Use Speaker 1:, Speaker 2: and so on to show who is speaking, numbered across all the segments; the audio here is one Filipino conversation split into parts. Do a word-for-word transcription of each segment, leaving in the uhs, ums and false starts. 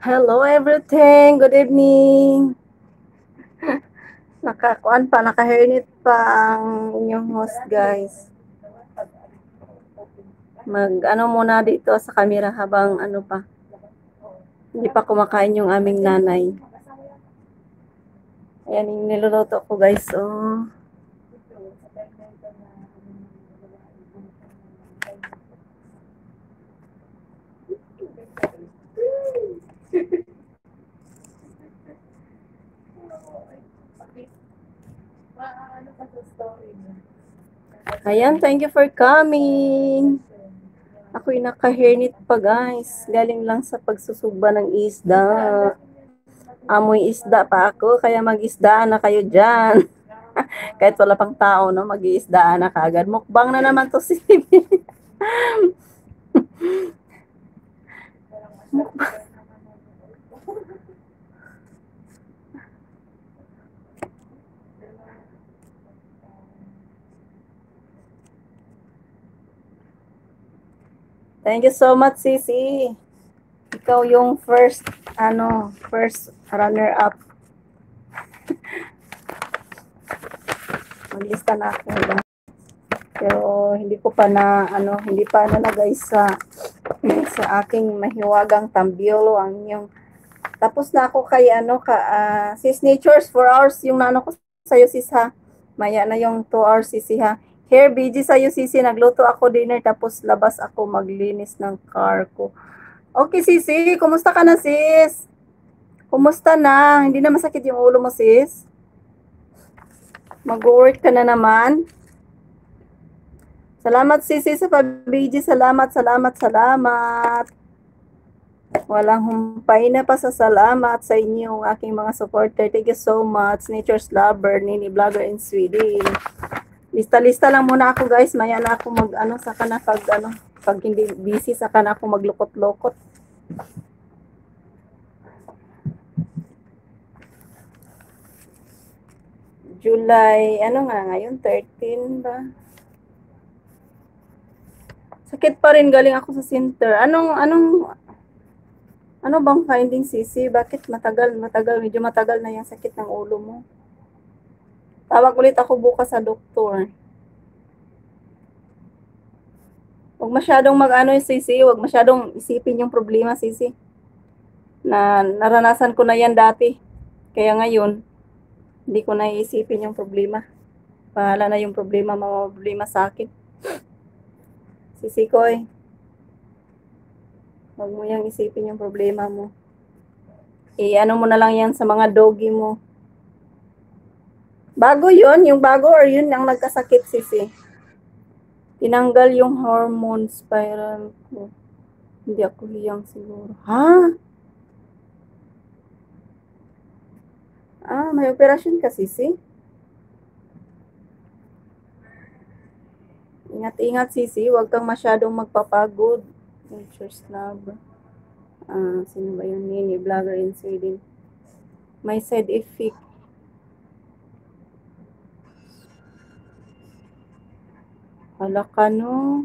Speaker 1: Hello everything, good evening. Nakakuan pa, naka-hairnet pa ang inyong host guys. Mag ano muna dito sa camera habang ano pa. Hindi pa kumakain yung aming nanay. Ayan yung niluluto ko guys. Oh. Ayan, thank you for coming. Ako'y naka-hairnet pa guys. Galing lang sa pagsusugba ng isda. Amoy isda pa ako, kaya mag-isdaan na kayo dyan. Kahit wala pang tao, no, mag-iisdaan na kagad. Mukbang na naman to si Mukbang. Thank you so much, Sisi. Ikaw yung first, ano, first runner-up. Maglista na ako. Pero hindi ko pa na, ano, hindi pa nalagay sa, sa aking mahiwagang tambiolo ang yung, tapos na ako kay, ano, ka, uh, sis Natures, four hours yung nano ko sa'yo, sis, ha. Maya na yung two hours, sisi, ha. Here, busy sa'yo, sisi. Nagluto ako dinner, tapos labas ako maglinis ng car ko. Okay, sisi. Kumusta ka na, sis? Kumusta na? Hindi na masakit yung ulo mo, sis? Mag-work ka na naman? Salamat, sisi, sa pag-busy. Salamat, salamat, salamat. Walang humpay na pa sa salamat sa inyo, aking mga supporter. Thank you so much. Nature's Lover, Nini Vlogger in Sweden. Lista-lista lang muna ako guys. Maya na ako mag ano saka na pag ano pag hindi busy saka na ako maglukot-lokot. July, ano nga ngayon? thirteen ba? Sakit pa rin, galing ako sa center. Anong anong ano bang finding, Sisi? Bakit matagal, matagal, medyo matagal na yung sakit ng ulo mo? Tawag ulit ako bukas sa doktor. Huwag masyadong mag-ano yung Sisi, huwag masyadong isipin yung problema, Sisi. Na naranasan ko na yan dati. Kaya ngayon, hindi ko na iisipin yung problema. Bahala na yung problema, mga problema sa akin. Sisi ko eh. Huwag mo yung isipin yung problema mo. I-ano mo na lang yan sa mga doggy mo. Bago yun, yung bago or yun ang nagkasakit, Sisi. Tinanggal yung hormone spiral ko. Hindi ako hiyang siguro. Ha? Ah, may operasyon ka, Sisi? Ingat-ingat, Sisi. Huwag kang masyadong magpapagod. Nature's Lover. Ah, sino ba yun? Nini Vlogger in Sweden. May side effect. Hala ka, no?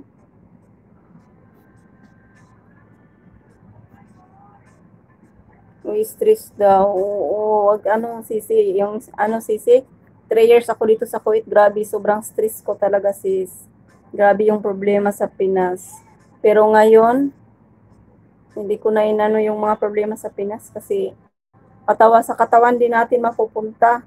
Speaker 1: Uy, stress daw. Oo, wag ano, Sisi. Yung, ano, Sisi? Three years ako dito sa Kuwait. Grabe, sobrang stress ko talaga, sis. Grabe yung problema sa Pinas. Pero ngayon, hindi ko na inano yung mga problema sa Pinas kasi katawa sa katawan din natin mapupunta.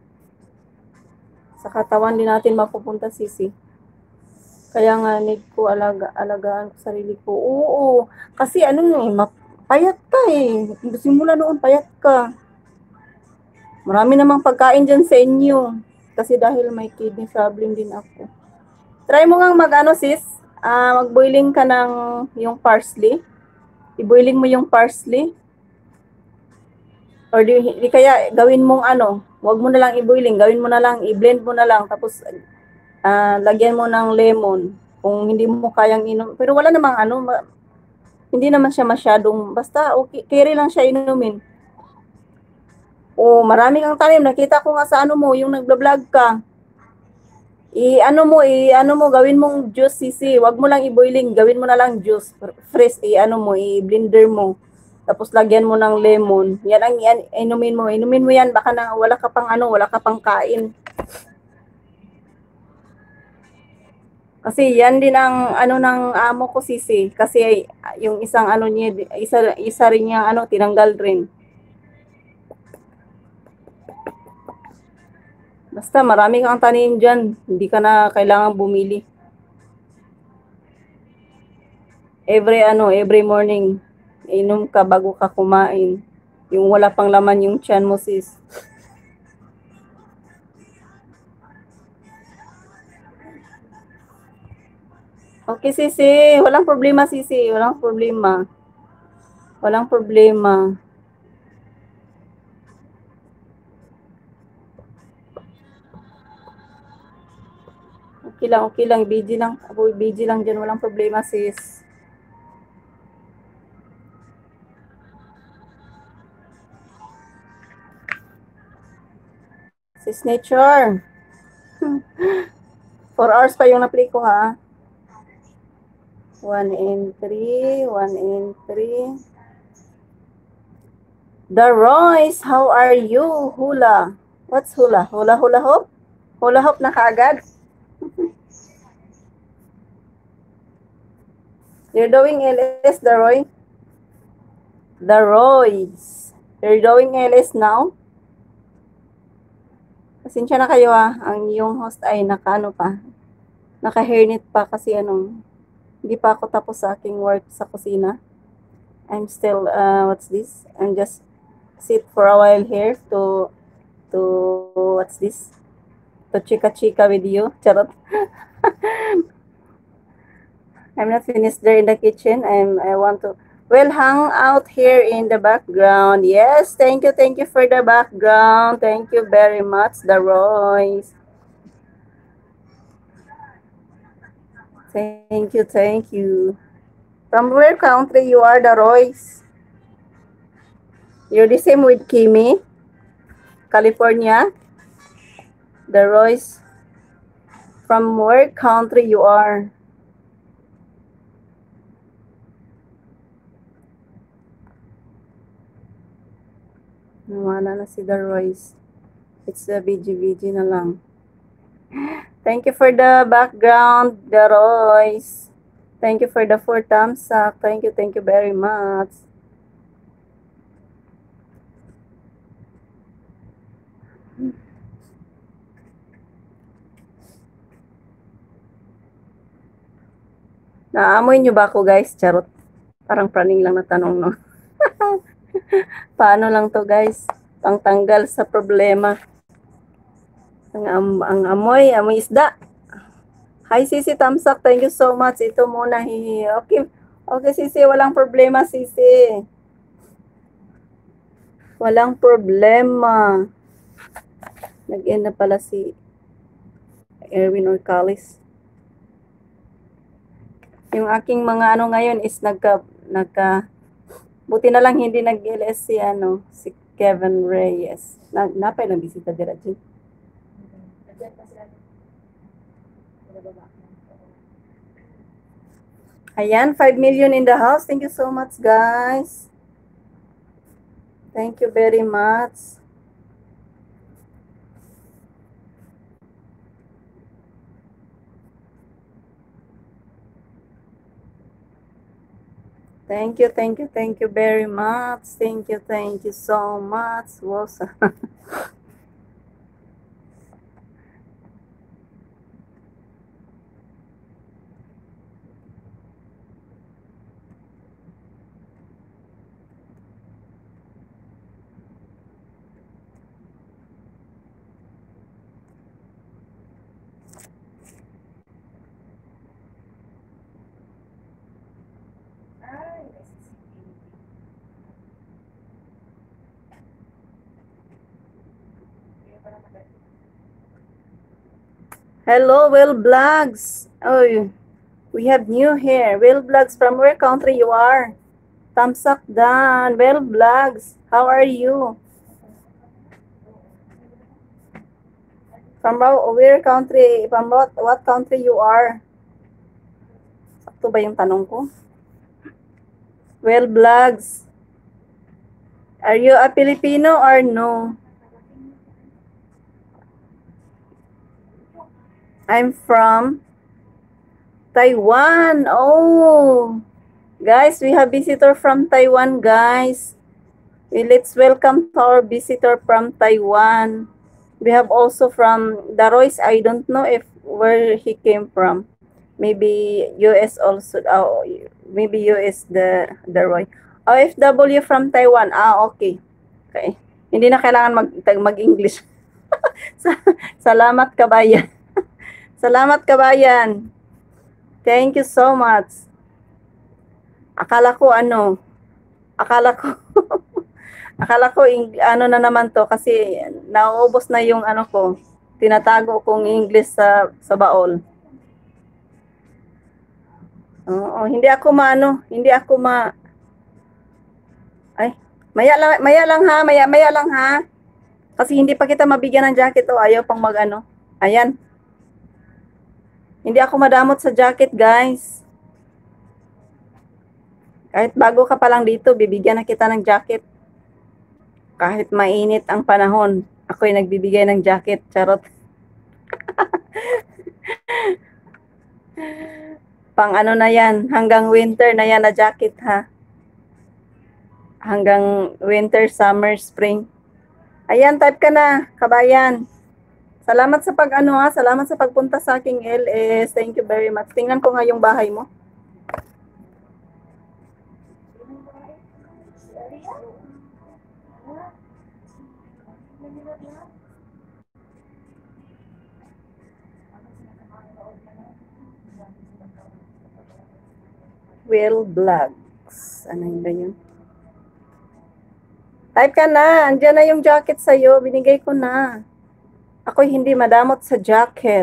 Speaker 1: Sa katawan din natin mapupunta, Sisi. Kaya nga, need ko alaga, alagaan ko sarili ko. Oo, kasi ano eh, payat ka eh. Simula noon, payat ka. Marami namang pagkain dyan sa inyo. Kasi dahil may kidney problem din ako. Try mo nga mag-ano, sis. Uh, mag-boiling ka ng yung parsley. I-boiling mo yung parsley. Or di, di kaya gawin mong ano, wag mo na lang i-boiling, gawin mo na lang, i-blend mo na lang, tapos uh, lagyan mo ng lemon. Kung hindi mo kayang inom. Pero wala namang ano, ma, hindi naman siya masyadong, basta okay, carry lang siya inumin. O marami kang tanim, nakita ko nga sa ano mo, yung nagba-vlog ka. I-ano mo, i-ano mo, gawin mong juice, Sisi. Wag mo lang i-boiling, gawin mo na lang juice. Fresh, i-ano mo, i-blender mo. Tapos lagyan mo ng lemon. Yan ang yan, inumin mo. Inumin mo yan, baka na wala ka pang ano, wala ka pang kain. Kasi yan din ang ano ng amo ko, Sisi. Kasi yung isang ano niya, isa, isa rin niya ano, tinanggal rin. Basta marami kang tanim dyan. Hindi ka na kailangan bumili. Every ano, every morning, inom ka bago ka kumain. Yung wala pang laman yung tiyan mo, sis. Okay, Sisi. Walang problema, Sisi. Walang problema. Walang problema. Okay lang, okay lang. Busy lang. Ako, busy lang dyan. Walang problema, sis. Sis Nature. Four hours pa yung na-play ko, ha? One and three. One and three. The Royce, how are you? Hula. What's hula? Hula, hula hoop? Hula hoop na kaagad? You're doing L S, The Roy? The Royce. You're doing L S now? Pasensya na kayo, ah. Ang yung host ay naka-ano pa. Naka-hairnet pa kasi anong hindi pa ako tapos sa aking work sa kusina. I'm still, uh, what's this? I'm just sit for a while here to, to, what's this? To chika-chika with you. Charot. I'm not finished there in the kitchen. I'm, I want to, well, hang out here in the background. Yes, thank you, thank you for the background. Thank you very much, The Royce. Thank you, thank you. From where country you are, The Royce? You're the same with Kimi? California? The Royce? From where country you are? Nawala na si The Royce. It's a B G B G na lang. Thank you for the background, The Royce. Thank you for the four thumbs up. Thank you, thank you very much. Naamoy nyo ba ako, guys? Charot. Parang praning lang na tanong, no? Paano lang to, guys? Pangtanggal sa problema. Ang, am, ang amoy, amoy isda. Hi, Sisi Tamsak. Thank you so much. Ito muna, hihi. Okay, okay, Sisi. Walang problema, Sisi. Walang problema. Nag-end na pala si Erwin Orcalis. Yung aking mga ano ngayon is nagka, nagka, buti na lang hindi nag-L S si, ano, si Kevin Reyes. Na, napay lang bisita dira dyan. Ayan, five million in the house. Thank you so much, guys. Thank you very much. Thank you, thank you, thank you very much. Thank you, thank you so much. Wosa. Hello, Will Vlogs. Oh, we have new here. Will Vlogs, from where country you are? Tamsak Dan. Will Vlogs, how are you? From where country? From what, what country you are? Sakto ba yung tanong ko? Will Vlogs. Are you a Filipino or no? I'm from Taiwan. Oh, guys, we have visitor from Taiwan, guys. We, let's welcome to our visitor from Taiwan. We have also from Darois. I don't know if where he came from. Maybe U S also. Oh, maybe U S the Daroy. O F W from Taiwan. Ah, okay. Okay. Hindi na kailangan mag mag-English. Salamat kabayan. Salamat kabayan. Thank you so much. Akala ko ano, akala ko akala ko ano na naman to kasi nauubos na yung ano ko, tinatago kong English sa sa baol. Oo, hindi ako maano, hindi ako ma Ay, maya lang, maya lang ha, maya maya lang ha. Kasi hindi pa kita mabigyan ng jacket o ayaw pang mag-ano. Ayan. Hindi ako madamot sa jacket, guys. Kahit bago ka pa lang dito, bibigyan na kita ng jacket. Kahit mainit ang panahon, ako'y nagbibigay ng jacket. Charot. Pang ano na yan, hanggang winter na yan na jacket ha. Hanggang winter, summer, spring. Ayan, type ka na, kabayan. Salamat sa pag ano ha, salamat sa pagpunta sa aking L S. Thank you very much. Tingnan ko nga yung bahay mo. Will Vlogs. Ano yun ba yun? Type ka na. Andiyan na yung jacket sa'yo. Binigay ko na. Ako'y hindi madamot sa jacket.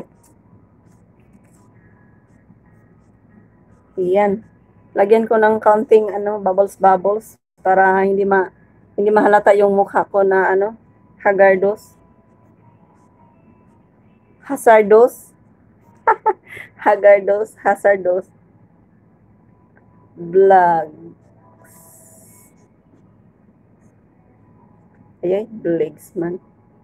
Speaker 1: Iyan. Lagyan ko ng counting ano, bubbles bubbles para hindi ma hindi mahalata yung mukha ko na ano, hagardos. Hazardos. Hagardos, hazardos. Vlog. Ayay, vlogs man.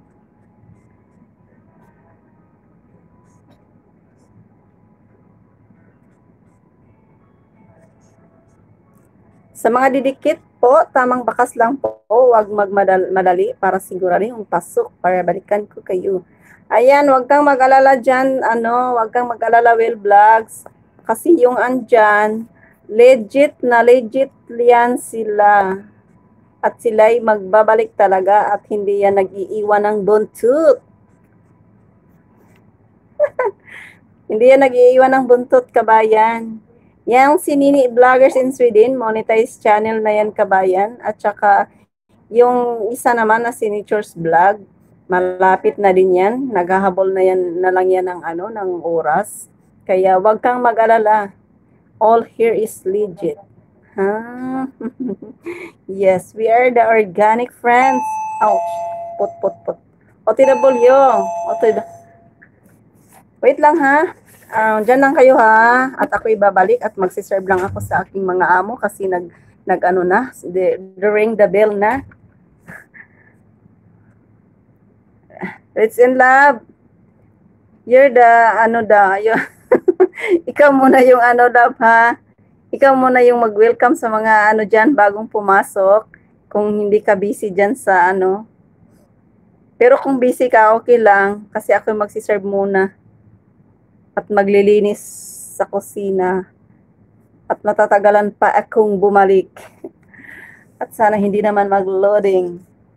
Speaker 1: Sa mga didikit po, tamang bakas lang po. Huwag magmadali para sigurahin yung pasok para balikan ko kayo. Ayan, huwag kang mag-alala dyan. Ano, huwag kang mag-alala, Will Vlogs. Kasi yung andyan, legit na legit yan sila. At sila'y magbabalik talaga at hindi yan nag-iiwan ng buntut. Hindi yan nag-iiwan ng buntut, kabayan. Yang si Nini Vloggers in Sweden, monetized channel na yan, kabayan. At saka yung isa naman na si Nature's Vlog, malapit na din yan. Naghahabol na yan na lang yan ng ano, ng oras. Kaya wag kang mag-alala. All here is legit. Huh? Yes, we are the organic friends. Ouch. Put, put, put. O, T W. O, T W. Wait lang ha. Uh, Diyan lang kayo ha. At ako ibabalik at magsiserve lang ako sa aking mga amo kasi nag, nag ano na, the, the ring the bell na. It's in love. You're the, ano da, yun. Ikaw muna yung ano love ha. Ikaw muna yung mag-welcome sa mga ano dyan bagong pumasok. Kung hindi ka busy dyan sa ano. Pero kung busy ka, okay lang. Kasi ako magsiserve muna. At maglilinis sa kusina. At matatagalan pa akong bumalik. At sana hindi naman mag-loading.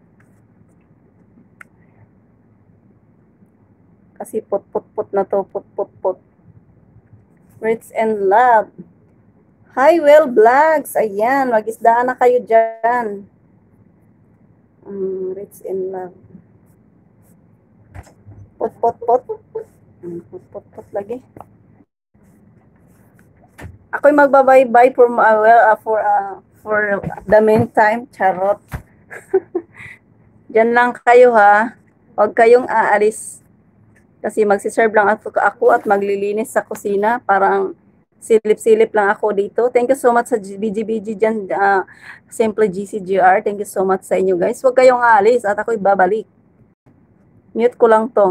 Speaker 1: Kasi put-put-put na to. Put-put-put. Rich and love. Hi, Will Vlogs. Ayan, mag-isdaan na kayo dyan. Um, rich in love. Pot, pot, pot. Um, pot, pot, pot lagi. Ako'y magbabay-bye for, uh, well, uh, for, uh, for the meantime. Charot. Dyan lang kayo ha. Huwag kayong aalis. Kasi magsiserve lang ako at maglilinis sa kusina. Parang Silip-silip lang ako dito. Thank you so much sa G- B G B G dyan, ah, Simple G C G R. Thank you so much sa inyo guys. Huwag kayong aalis at ako'y babalik. Mute ko lang to.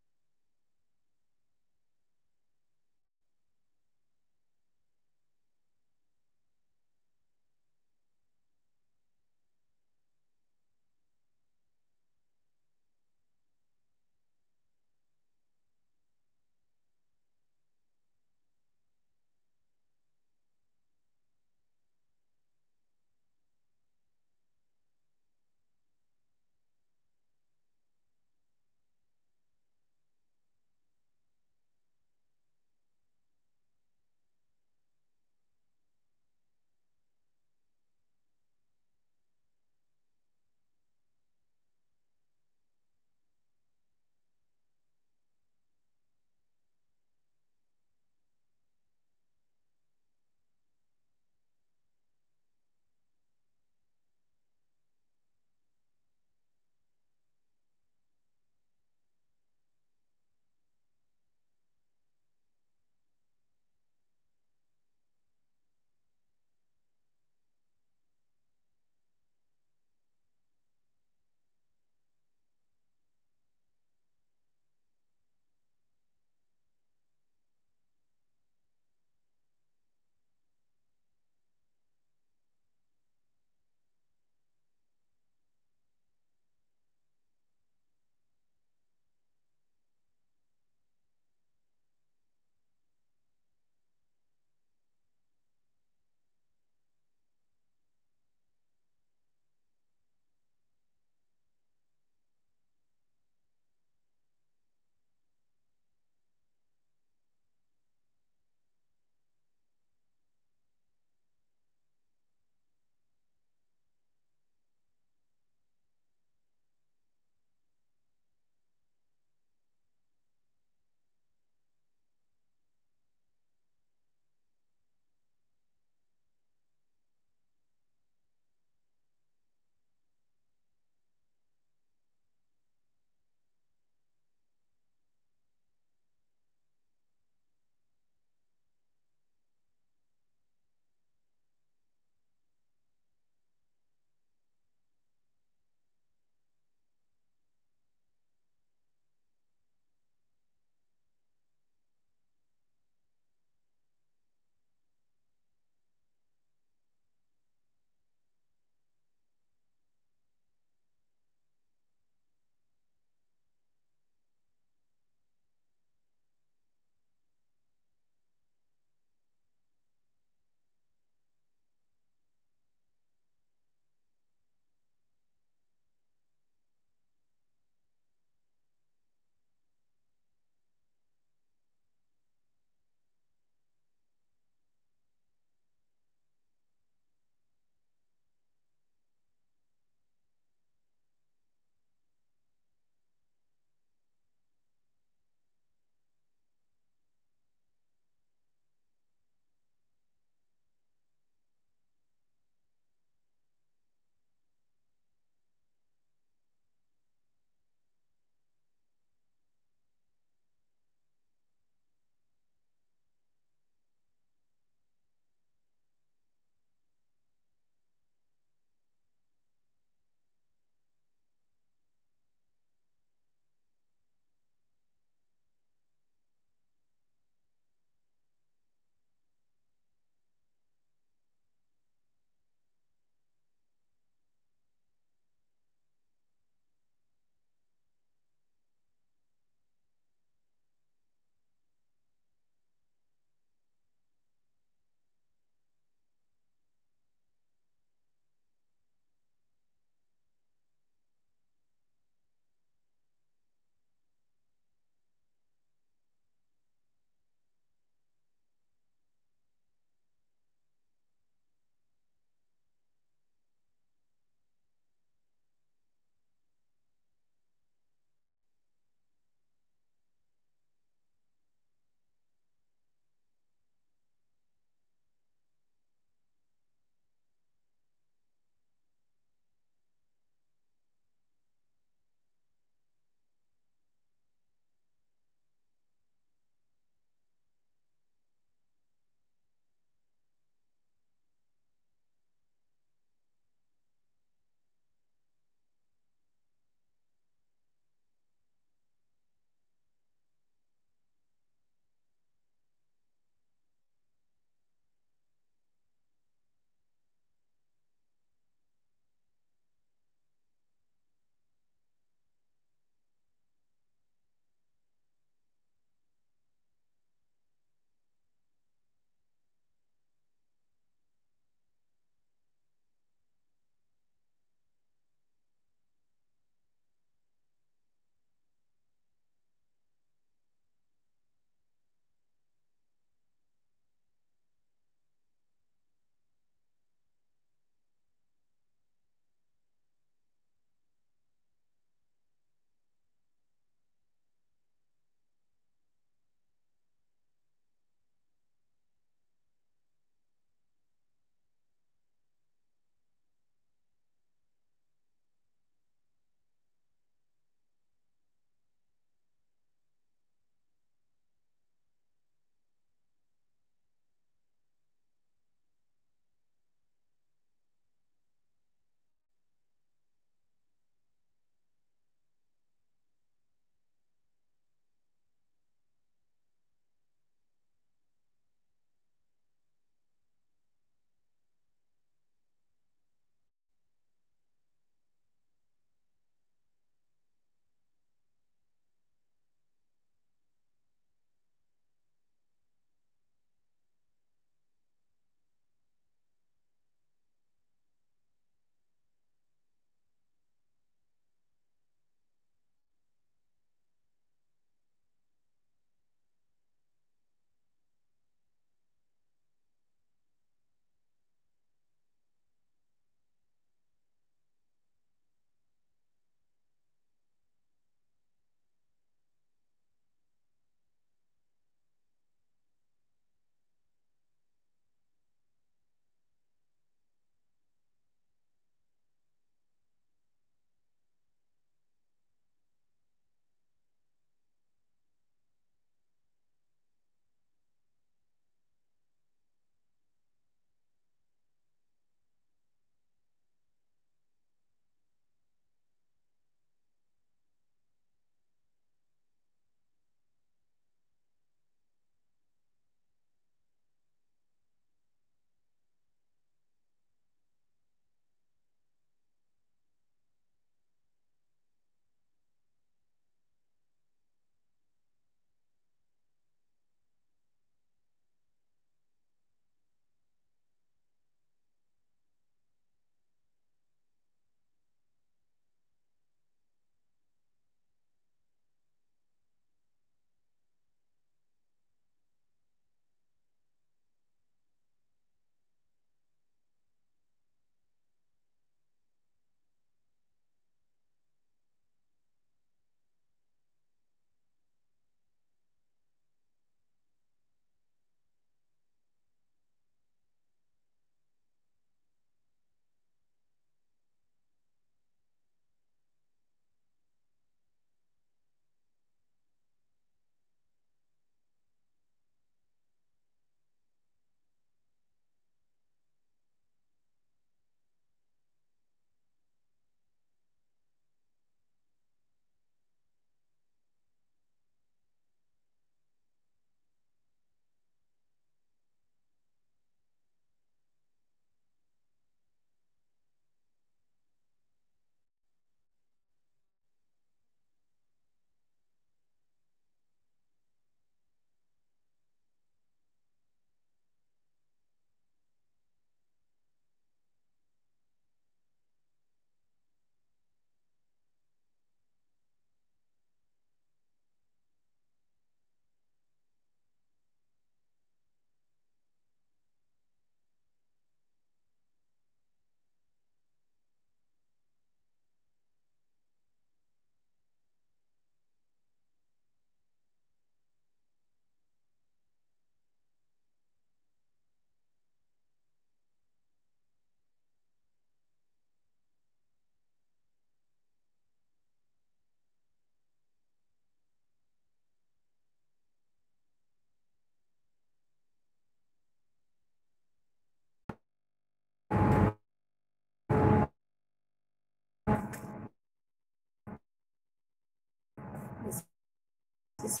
Speaker 1: This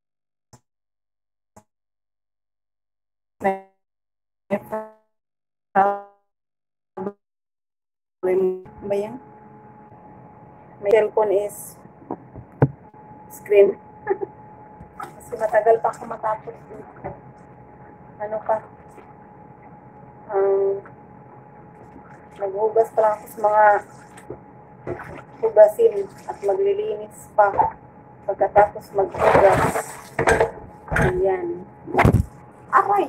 Speaker 1: is my problem ba yan? My cellphone is screen. Kasi matagal pa ako matapos dito. Ano pa? Ang um, naghugas pa lang ako sa mga hugasin at maglilinis pa pagkatapos maghugas. Ayan. Aray!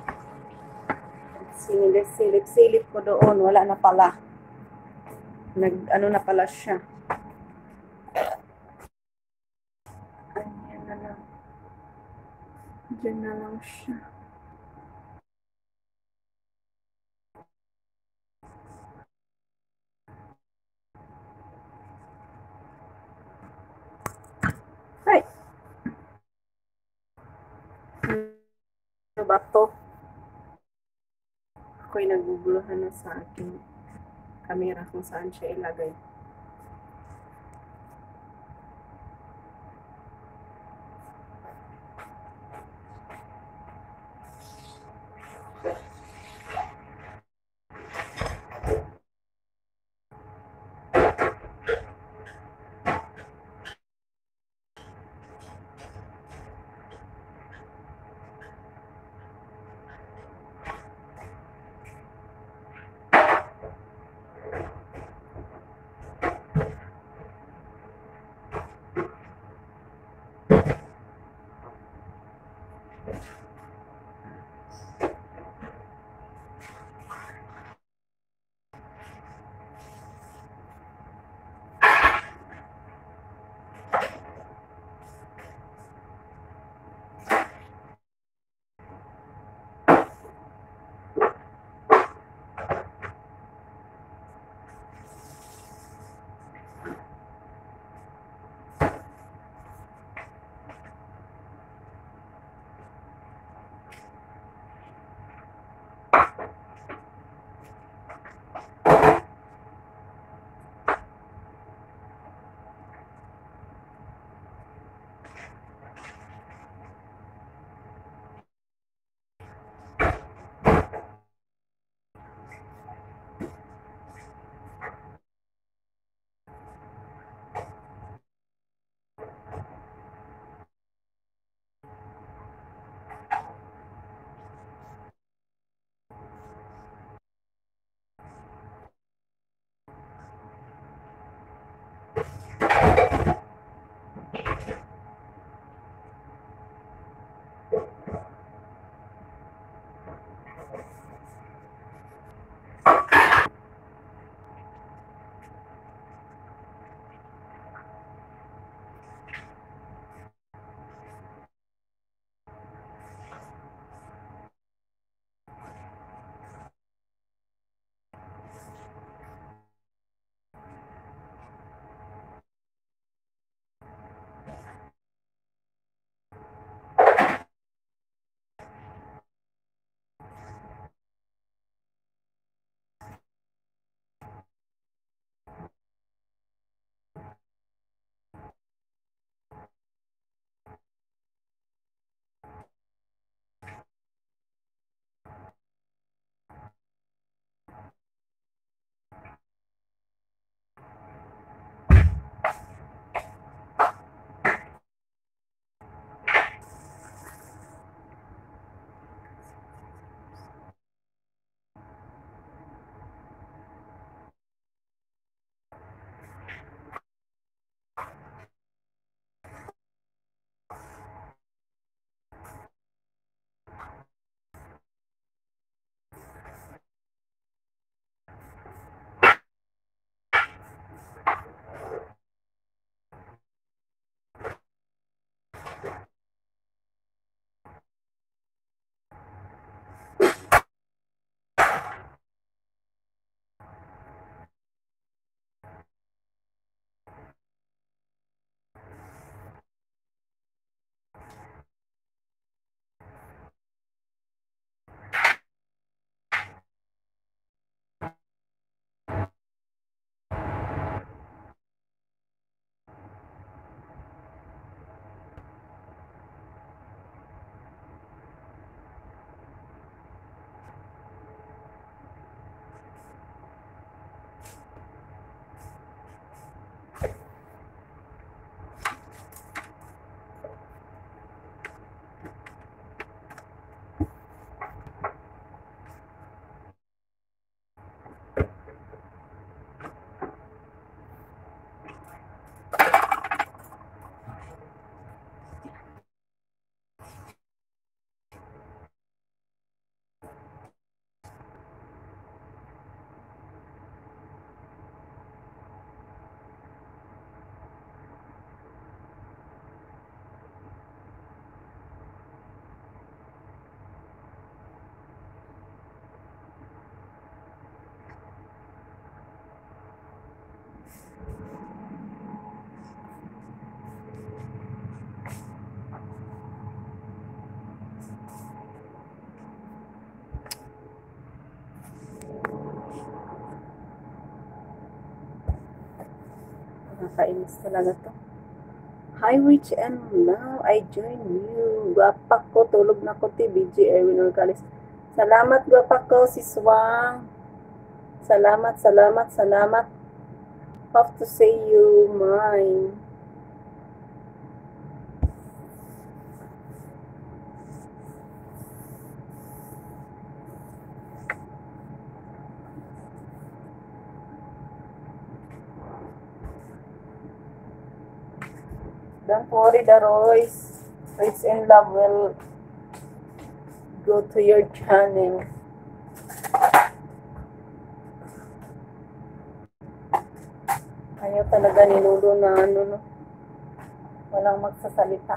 Speaker 1: Silip-silip ko doon. Wala na pala. Nag, ano na pala siya. Ayan na lang. Diyan na lang siya. Ay! Ano ba to? Ako'y naguguluhan na sa aking camera kung saan siya ilagay. Nakainis talaga to. Hi, Rich and now I join you. Guwapa ko, tulog na ko, T. B G Erwin Orcalis. Salamat, guwapa ko, si Swang. Salamat, salamat, salamat. Have to say you mine. Don't worry, the Royce. Rich in Love will go to your channel. Ayaw talaga ni Lolo na ano, no? Walang magsasalita.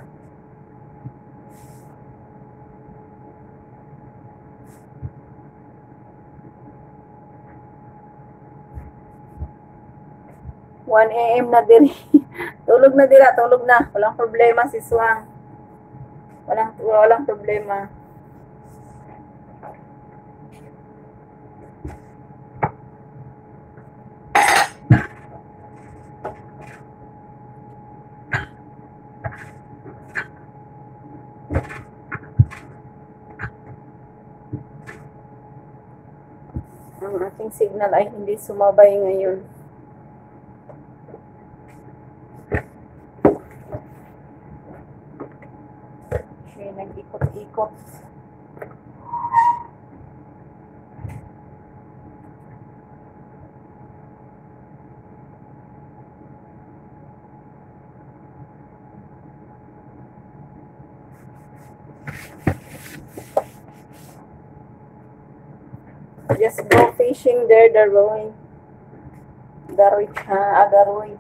Speaker 1: one A M na din. Tulog na dira, tulog na. Walang problema si Swang. Walang, walang problema. Ang ating signal ay hindi sumabay ngayon. Siya nag-ikot-ikot. Just go fishing there, the Roy. The Rich, ha? Ah, the Roy.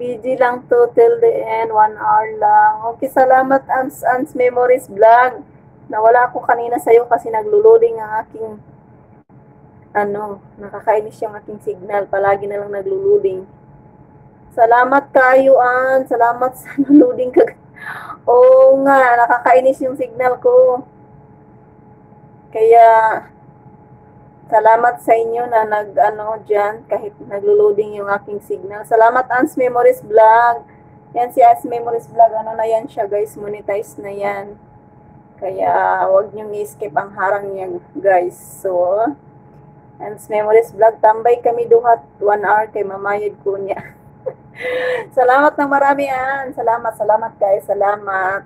Speaker 1: B G lang to till the end, one hour lang. Okay, salamat Ans Ans Memories Vlog. Nawala ako kanina sa'yo kasi naglo-loading ang aking ano, nakakainis yung aking signal. Palagi na lang naglo-loading. Salamat kayo, An. Salamat sa loading ka. Oo nga, nakakainis yung signal ko. Kaya, salamat sa inyo na nag-ano dyan, kahit naglo-loading yung aking signal. Salamat, Ans Memories Vlog. Yan si Ans Memories Vlog. Ano na yan siya, guys? Monetize na yan. Kaya, huwag niyong i-skip ang harang niya, guys. So, Ans Memories Vlog. Tambay kami duhat. One hour kay mamayad ko niya. Salamat ng marami, An. Salamat, salamat, guys. Salamat.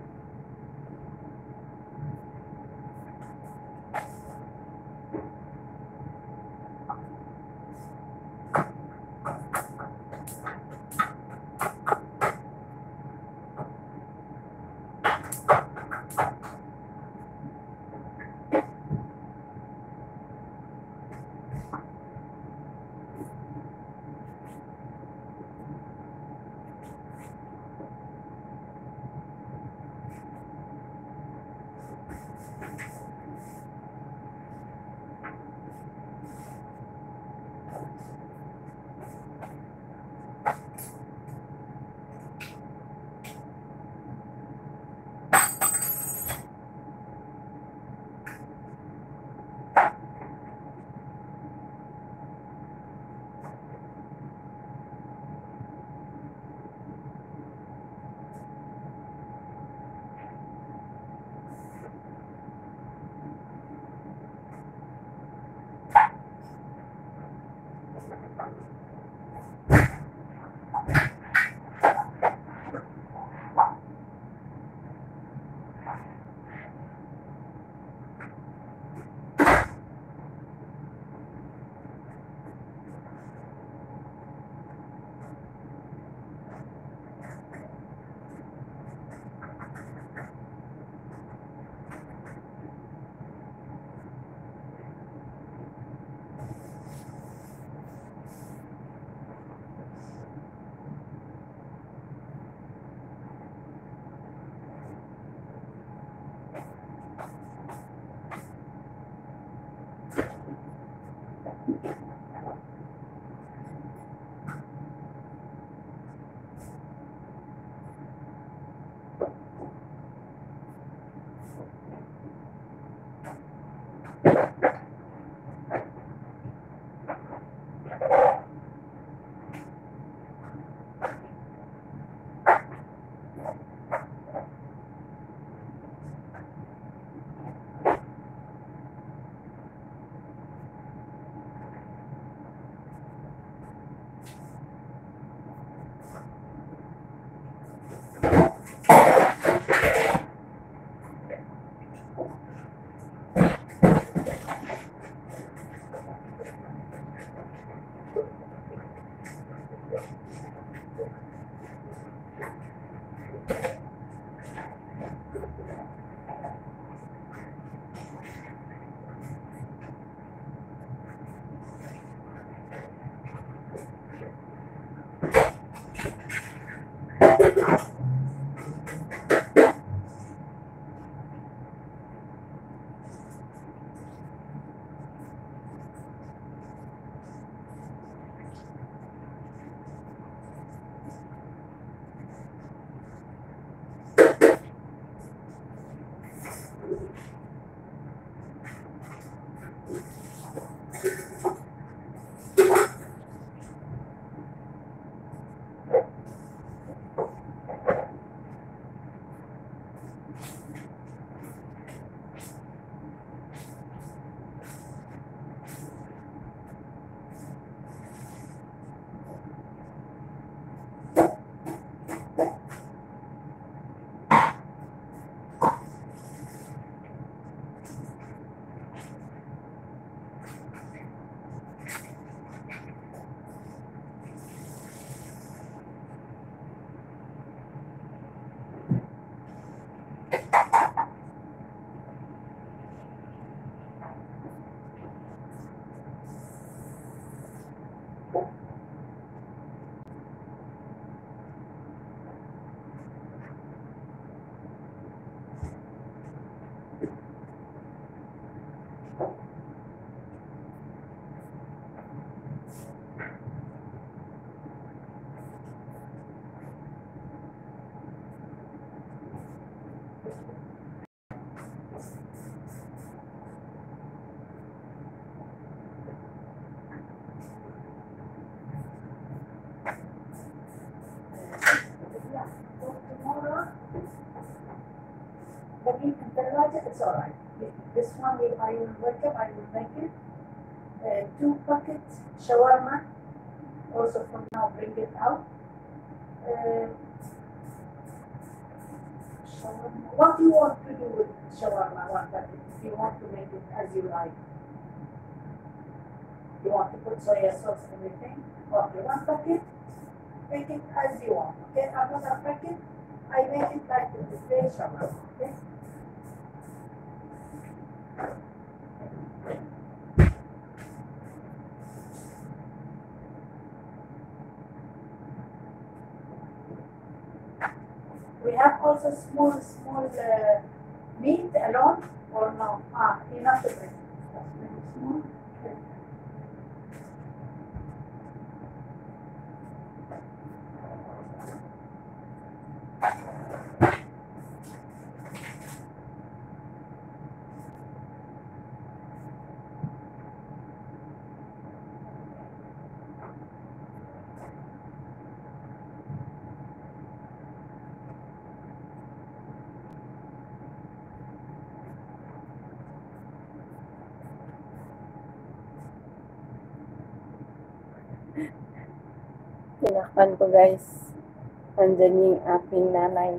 Speaker 1: لكن الثلاجة it's alright. This one will I will wake up, I will make it. Uh, two packets shawarma. Also for now, bring it out. Uh, shawarma. What do you want to do with shawarma? One packet. If you want to make it as you like. You want to put soya sauce and everything. Okay, one packet. Make it as you want. Okay, another packet. I make it like the plain shawarma. Okay. We have also small, small uh, meat alone or no? Ah, enough to bring. Small. Okay. Tinakpan ko guys. Andyan yung aking nanay.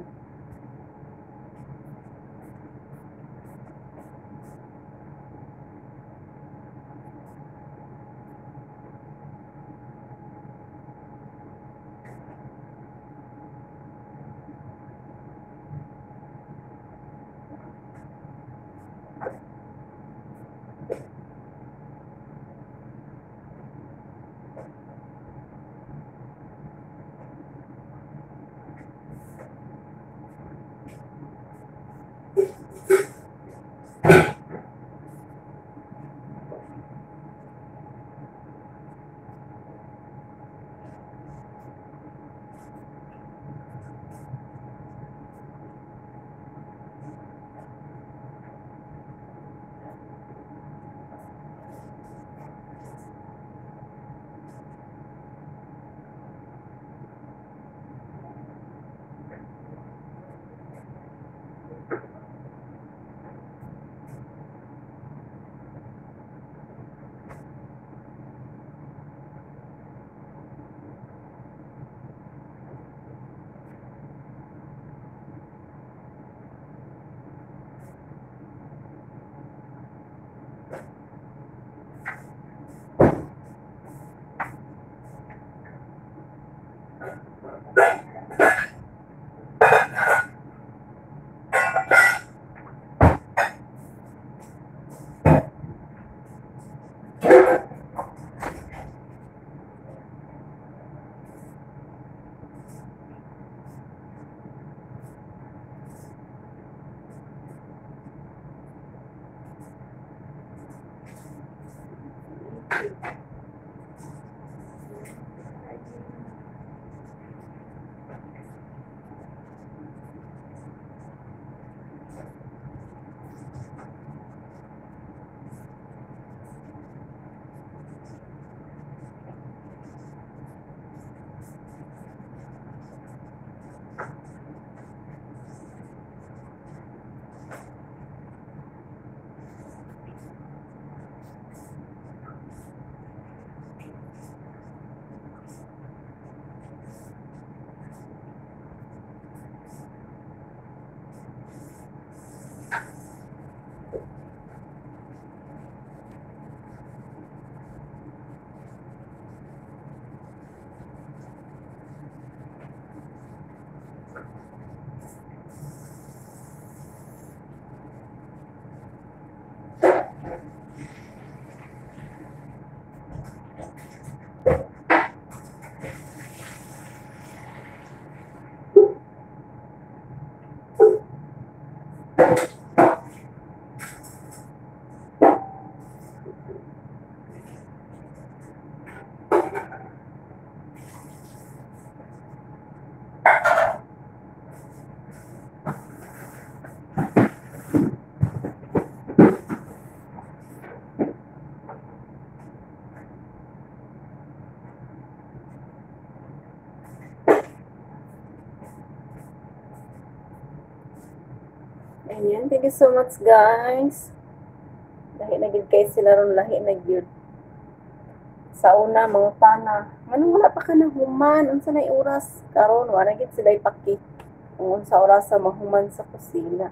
Speaker 1: Ayan, thank you so much guys. Lahi na gid kay sila ron, lahi na gyud. Sa una mga tana, nganong wala pa ka na human, unsa nay oras karon wala gid sila ipaki. Kung unsa oras sa mahuman sa kusina.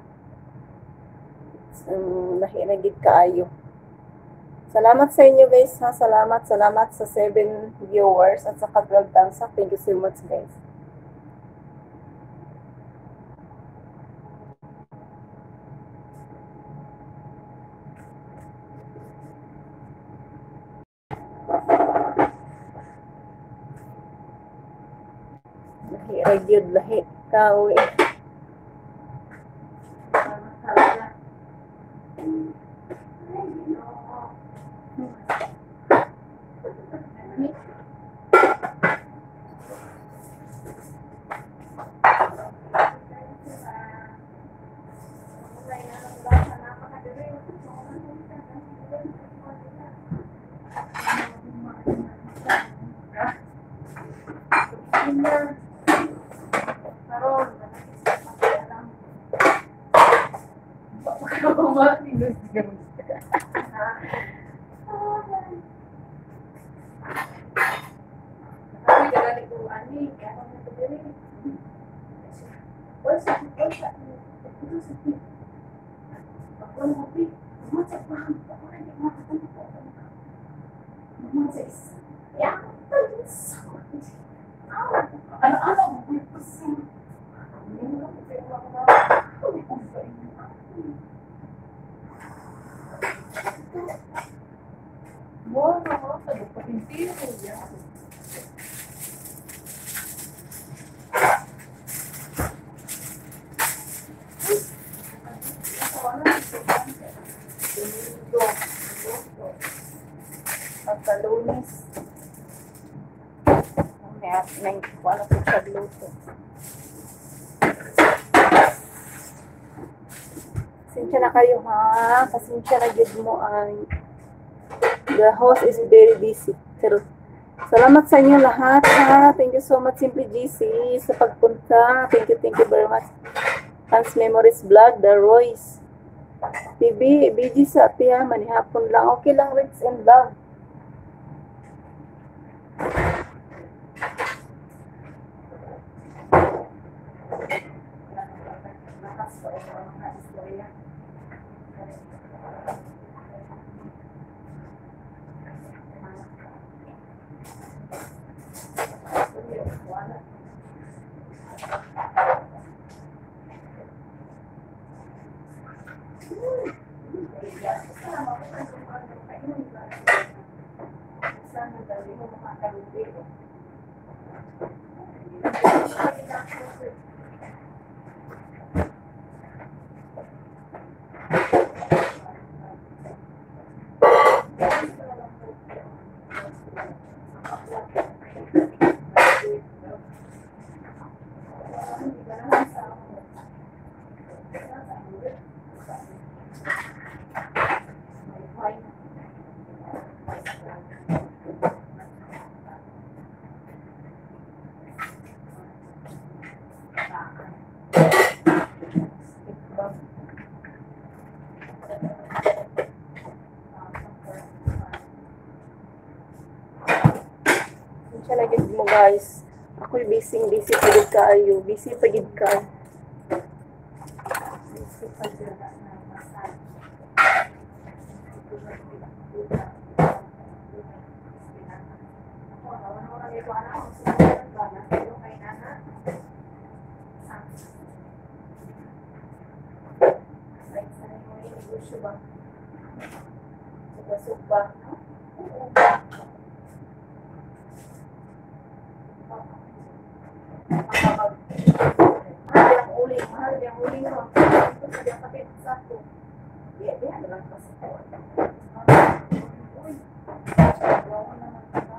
Speaker 1: Um, lahi na gid kaayo. Salamat sa inyo guys ha. Salamat, salamat sa seven viewers at sa twelve thumbs up. Thank you so much guys. Lahi ra gyud, lahi kaoy. Sa Lunes. May may wala ko sa luto. Pasensya na kayo ha. Pasensya na gid mo ang the host is very busy. Pero salamat sa inyo lahat ha. Thank you so much Simply G C sa pagpunta. Thank you, thank you very much. Hans Memories Vlog, The Royce. T V, B G sa atiya, manihapon lang. Okay lang, Rich and Love. Siya lagi mo guys. Ako'y busy, busy pagid kaayo. Busy pagid ka. Busy pagid. Suba. Mahal yang uli, mahal yang uli ron. Ito sa yang kapit sa to. Iya, dia adalah passport. Uy. Wow naman ka.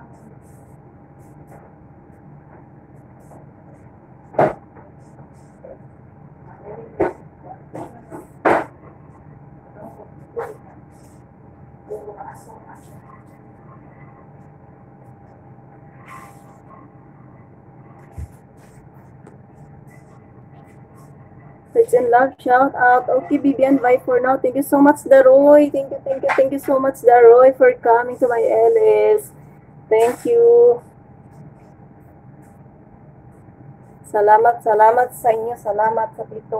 Speaker 1: It's in love, shout out. Okay, Bibian, bye for now. Thank you so much, Daroy. Thank you, thank you, thank you so much, Daroy, for coming to my L S. Thank you. Salamat, salamat sa inyo. Salamat sa dito.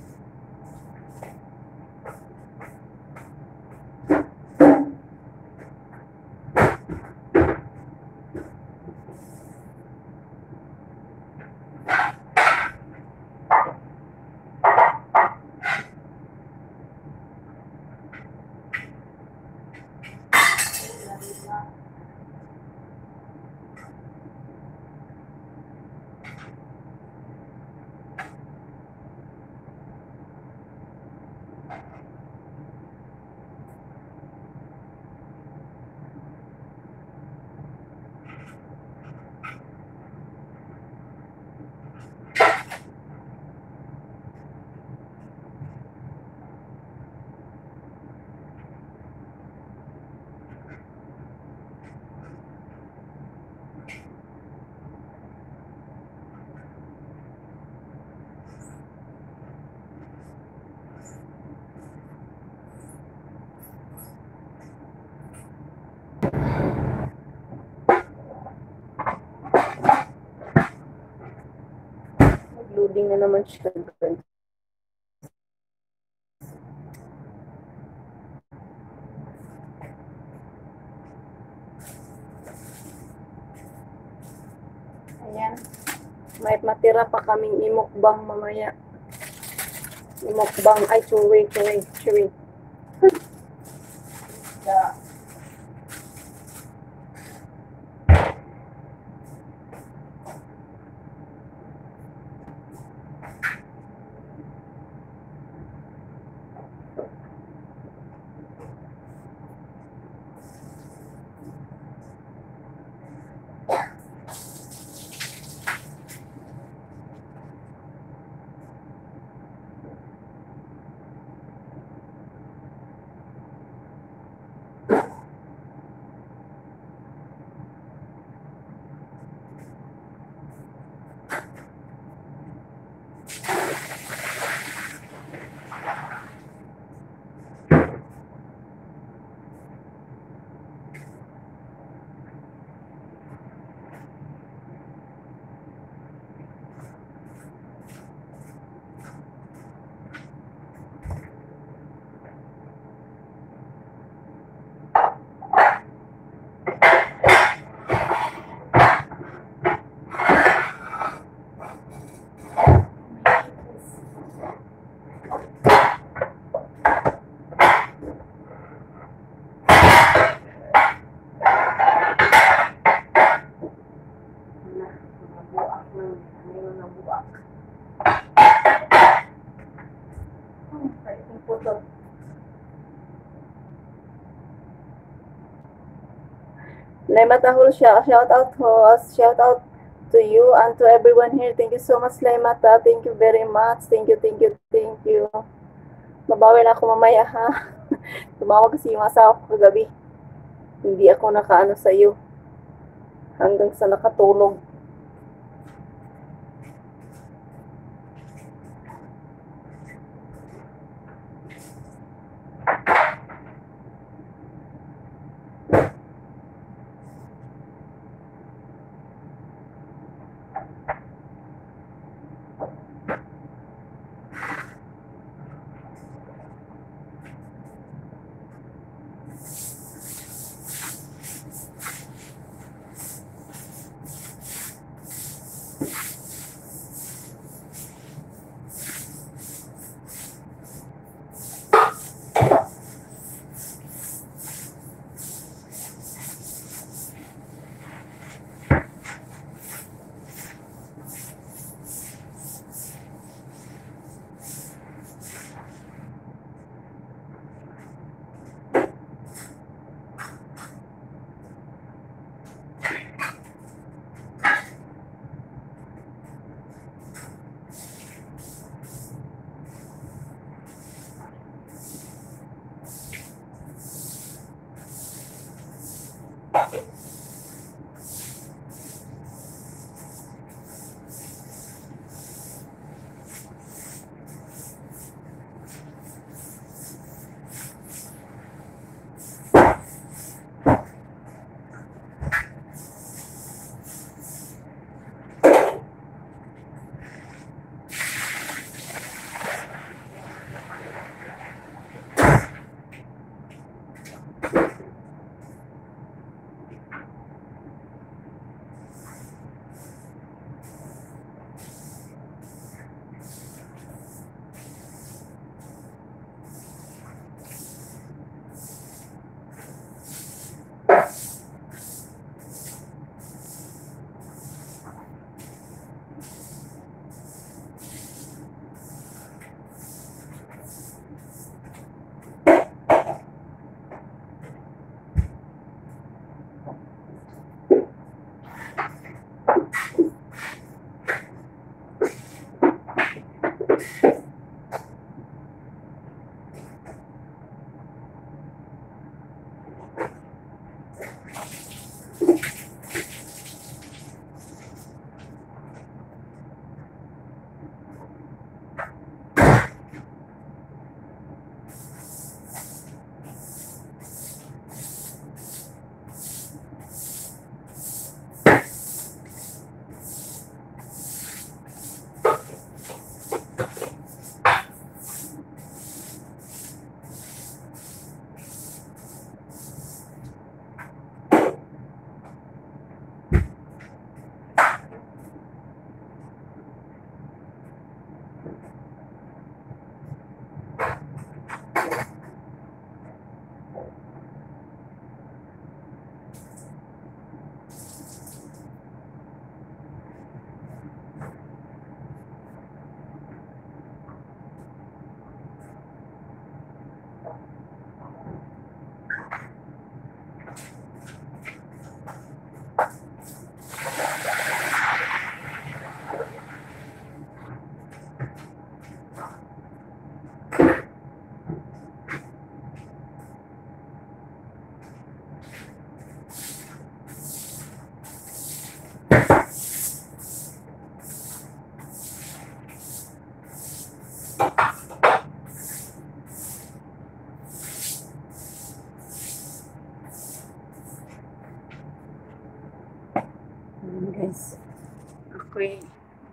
Speaker 1: Loading na naman siya. Ayan. May matira pa kaming imukbang mamaya. Imukbang. Ay, chewy, chewy, chewy. Yeah. Lemata, shout, shout out to us, shout out to you and to everyone here. Thank you so much, Lemata. Thank you very much. Thank you, thank you, thank you. Mabawi na ako mamaya, ha? Tumawag kasi yung asawa ko kagabi. Hindi ako nakaano sa iyo. Hanggang sa nakatulog. guys. Okay.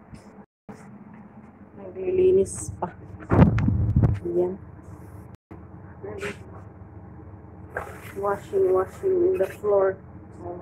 Speaker 1: Naglilinis pa. Ayan. Washing, washing in the floor. So,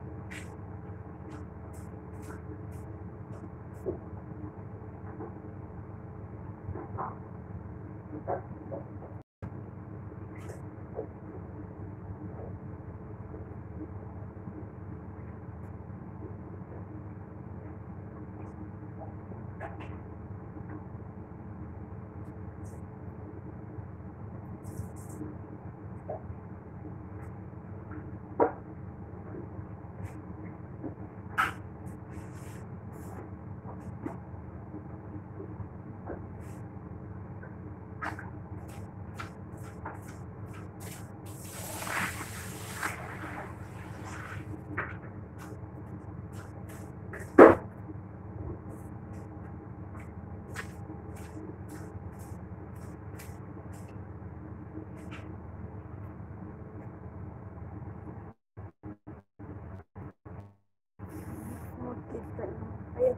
Speaker 1: ayan.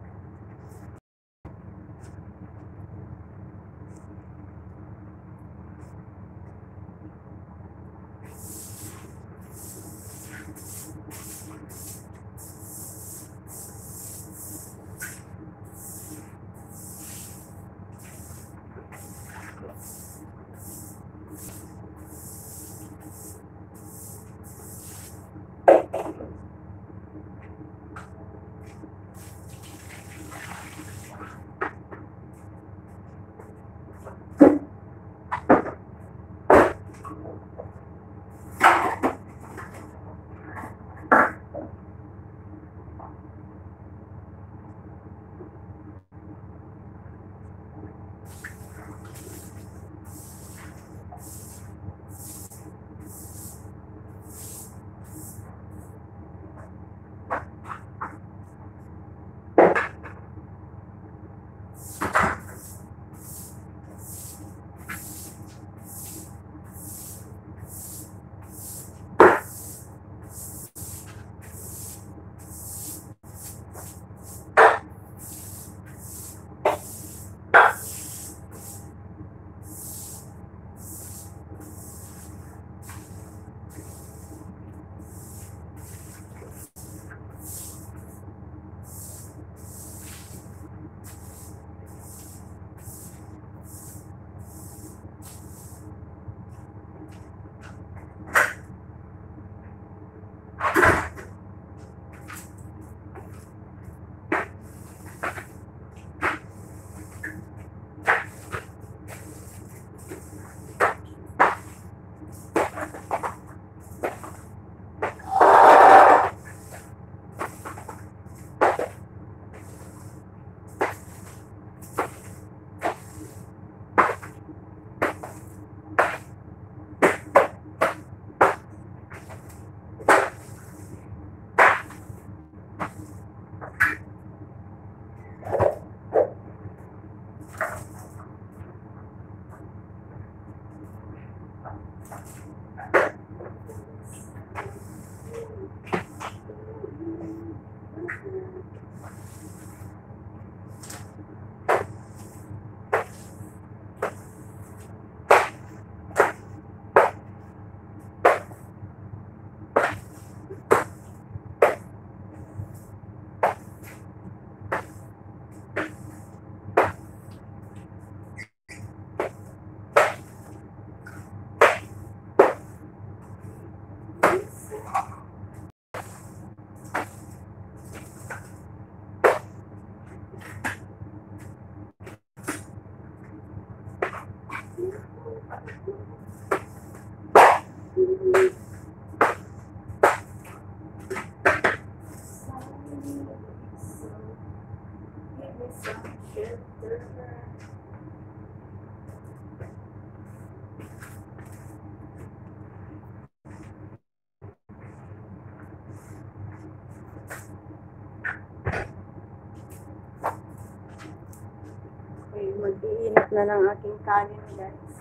Speaker 1: Okay, mag-iinit na ng aking kanin, guys.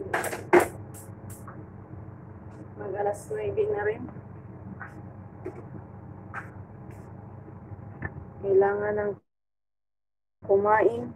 Speaker 1: Mag alas nuwebe na rin. Kailangan ng kumain.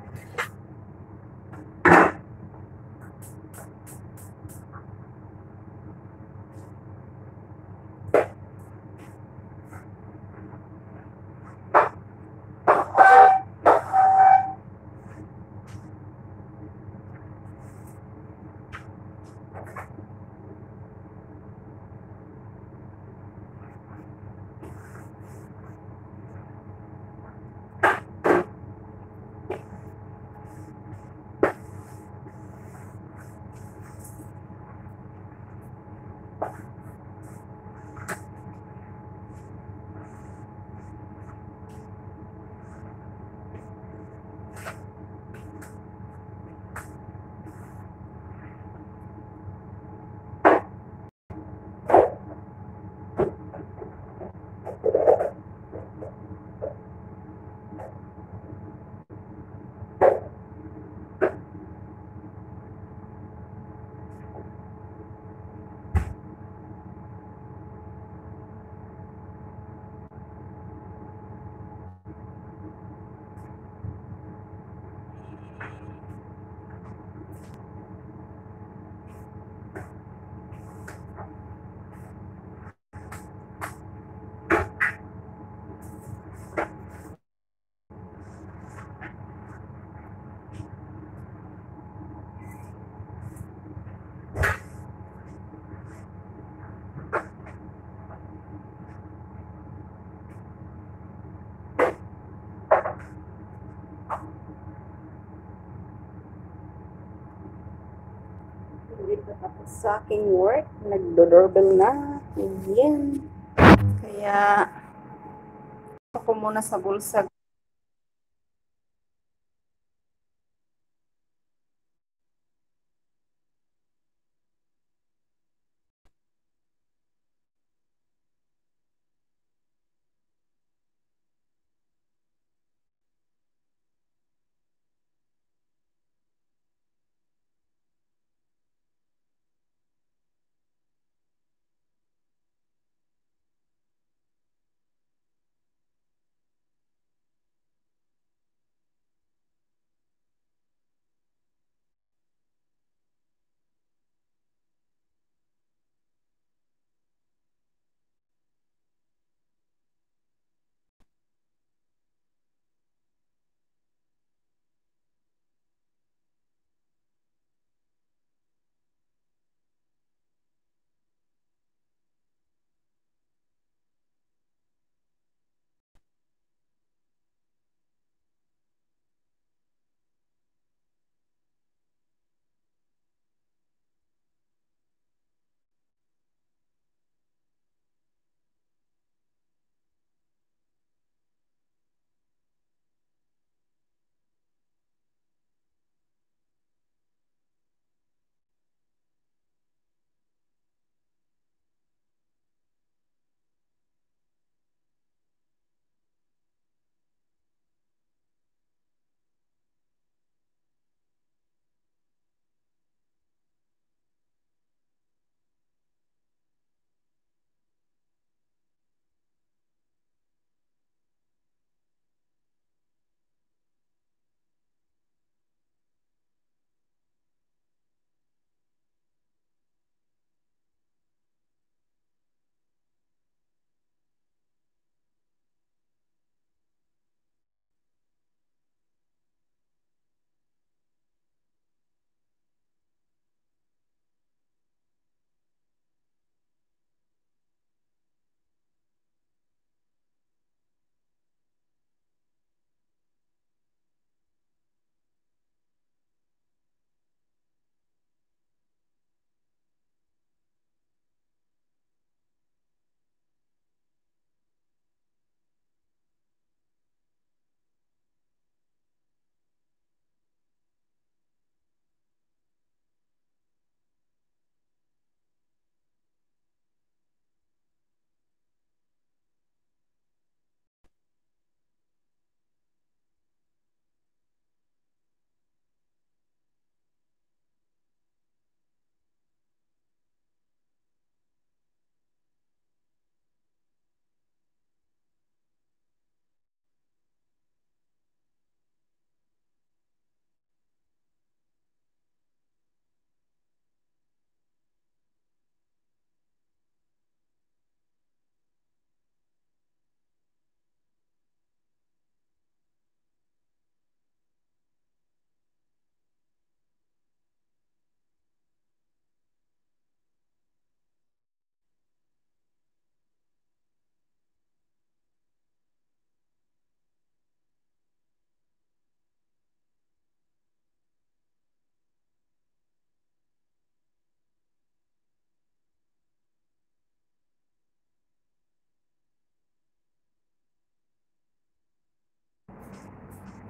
Speaker 1: Hindi pa tapos sa aking work. Nagdo-doorbell na. Yan. Kaya, ako muna sa bulsa.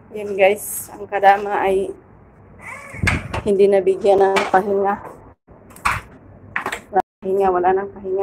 Speaker 1: Yan guys, ang kadama ay hindi nabigyan ng pahinga. Pahinga, wala nang pahinga.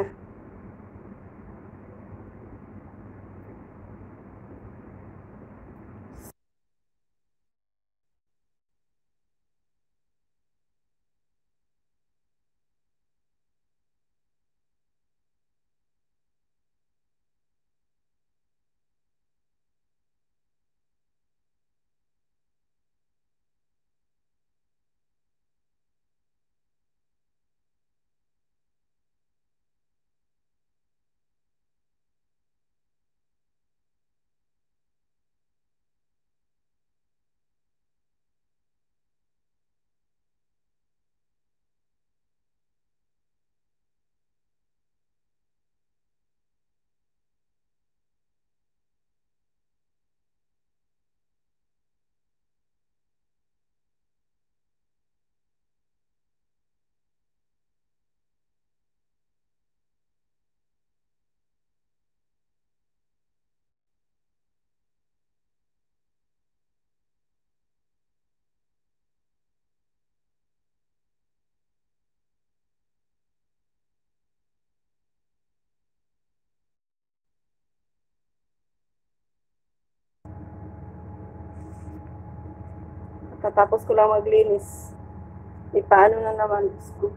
Speaker 1: Katapos ko lang maglinis. E paano na naman?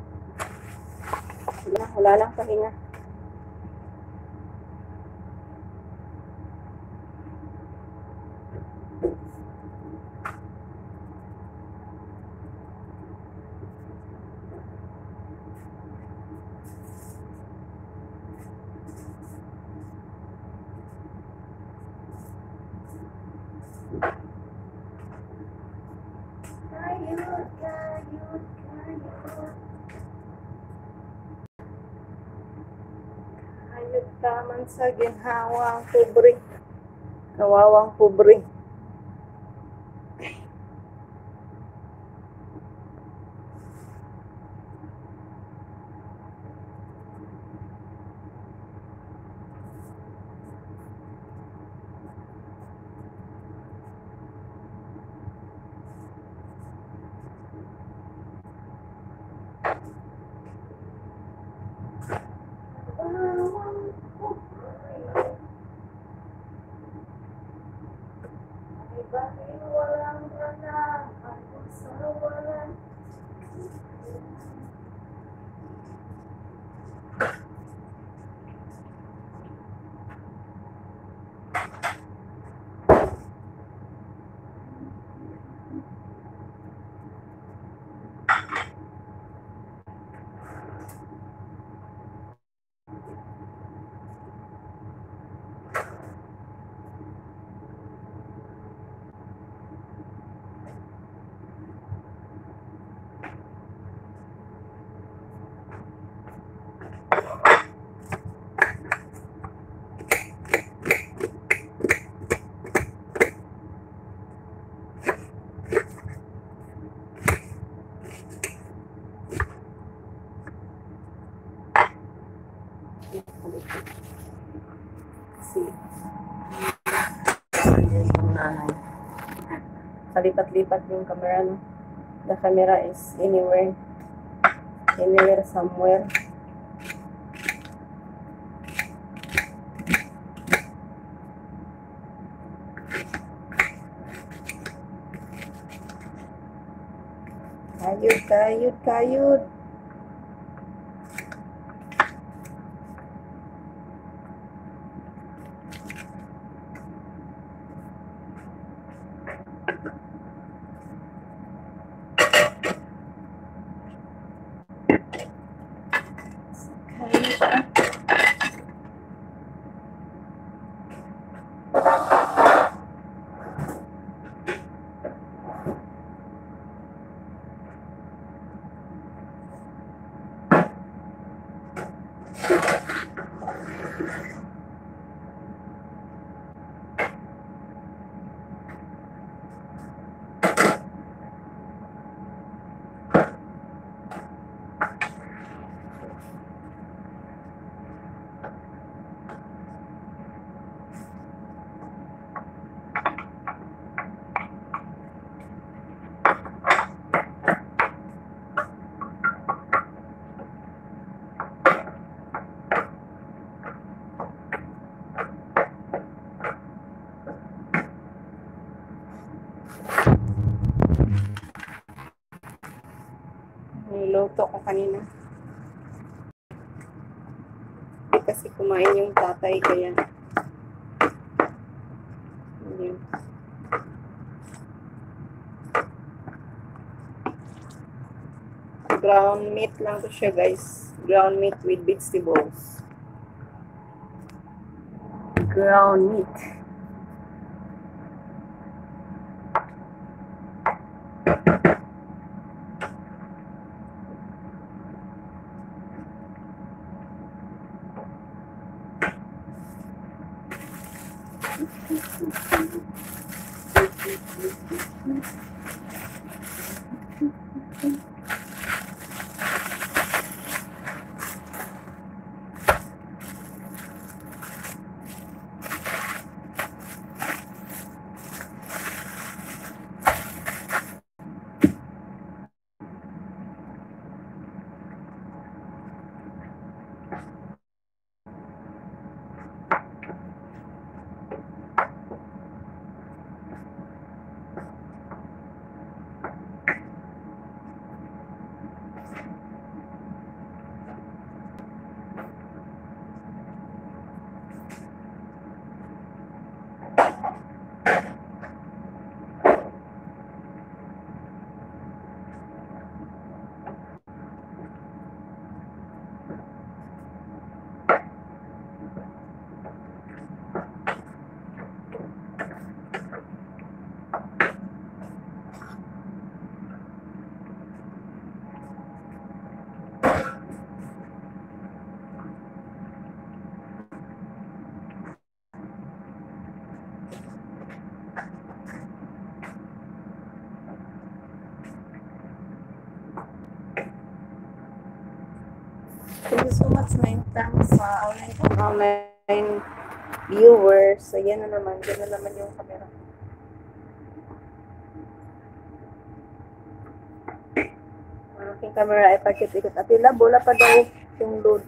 Speaker 1: Wala, wala lang pahinga. Kayod, kayod, kayod. Kayod taman sa ginhawang pobre. Kawawang pobre. Bakit walang ranang ako sa walan? Kasi yung nanay. Kalipat-lipat yung camera, no? The camera is anywhere. Anywhere, somewhere. Kayod, kayod, kayod. Niluto ko kanina. Kasi kumain yung tatay kaya. Yun. Ground meat lang to siya, guys. Ground meat with vegetables. Ground meat. Thank you so much, nine thanks sa online, online viewers. So, yan na naman. Yan na naman yung camera. Ang aking camera ay pakit-ikot. At ila, bola pa daw yung load.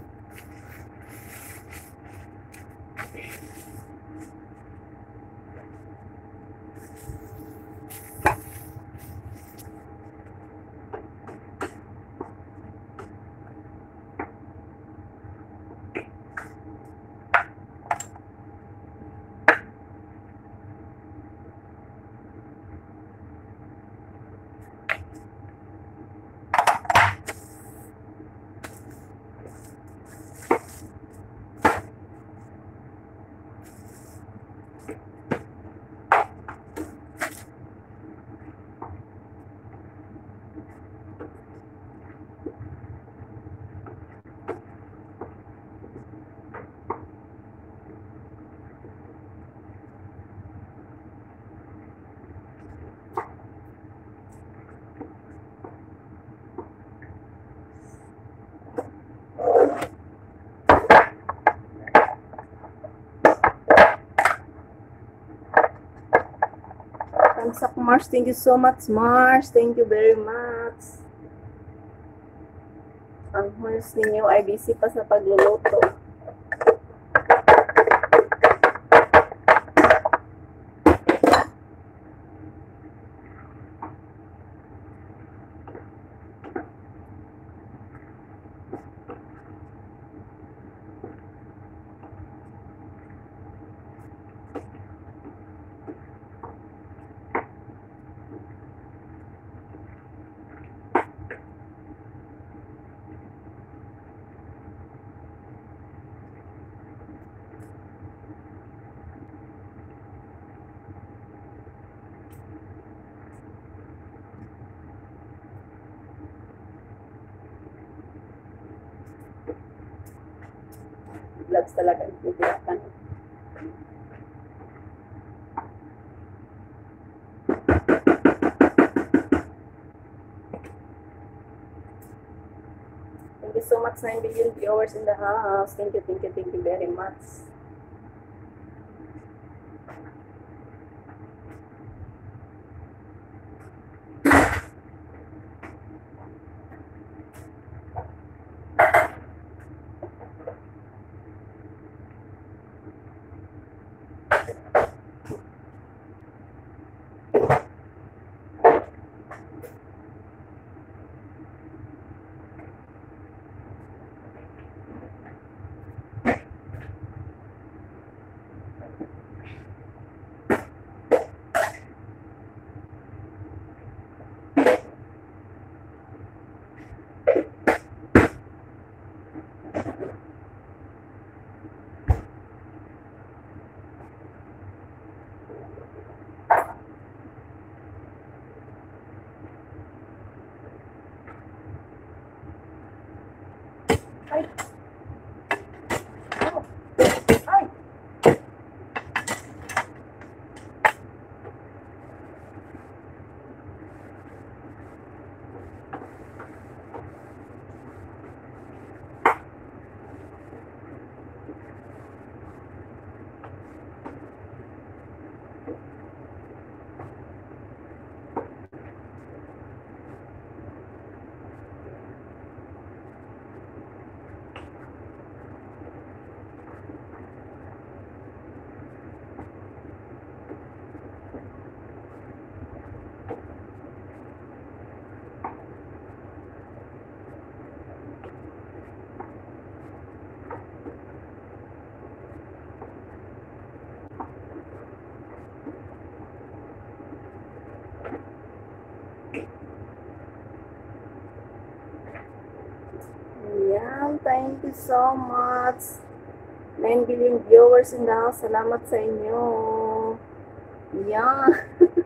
Speaker 1: Tamsak Mars, thank you so much, Mars. Thank you very much. Ang host ninyo ay busy pa sa pagluluto. Vlogs talaga itutulakan. Thank you so much, nine billion viewers in the house. Thank you, thank you, thank you very much. Ay! Oh! Ay! Ayan, thank you so much. nine billion viewers in the house. Salamat sa inyo. Ayan.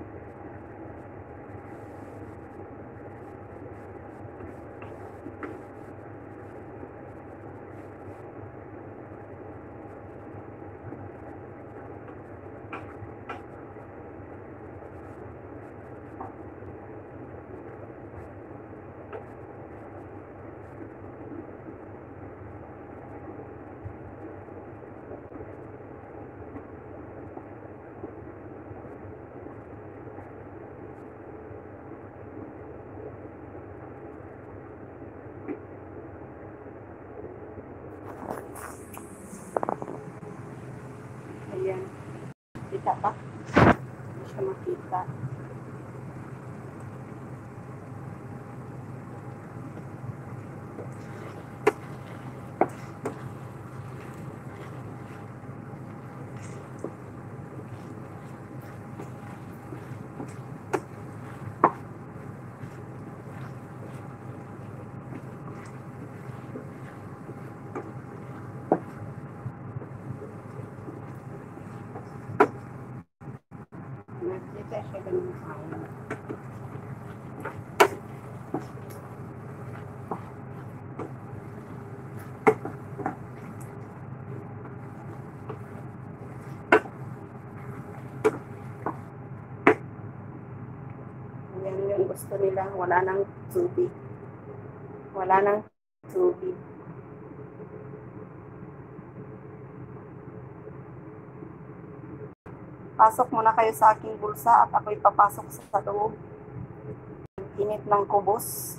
Speaker 1: Ayan. Kita pa? Hindi siya makita. Nakita siya ganun kain. Ayan yung gusto nila. Wala nang tubig. Wala nang tubig. Pasok muna kayo sa aking bulsa at ako'y papasok sa loob. Init ng kubos.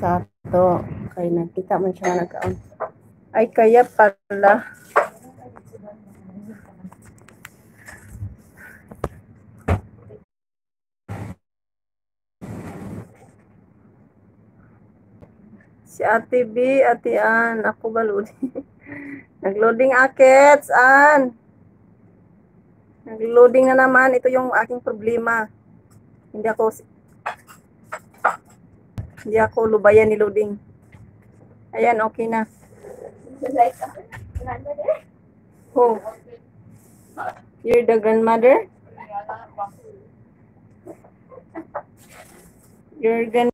Speaker 1: Sato. Kay nakita man siya nga nag-on. Ay, kaya pala. Si Ate B, Ate Ann, ako ba loading? Nag-loading akits, Ann. Nag-loading na naman. Ito yung aking problema. Hindi ako hindi ako lubayan ni loading. Ayan, okay na. Who? You're the grandmother? You're gonna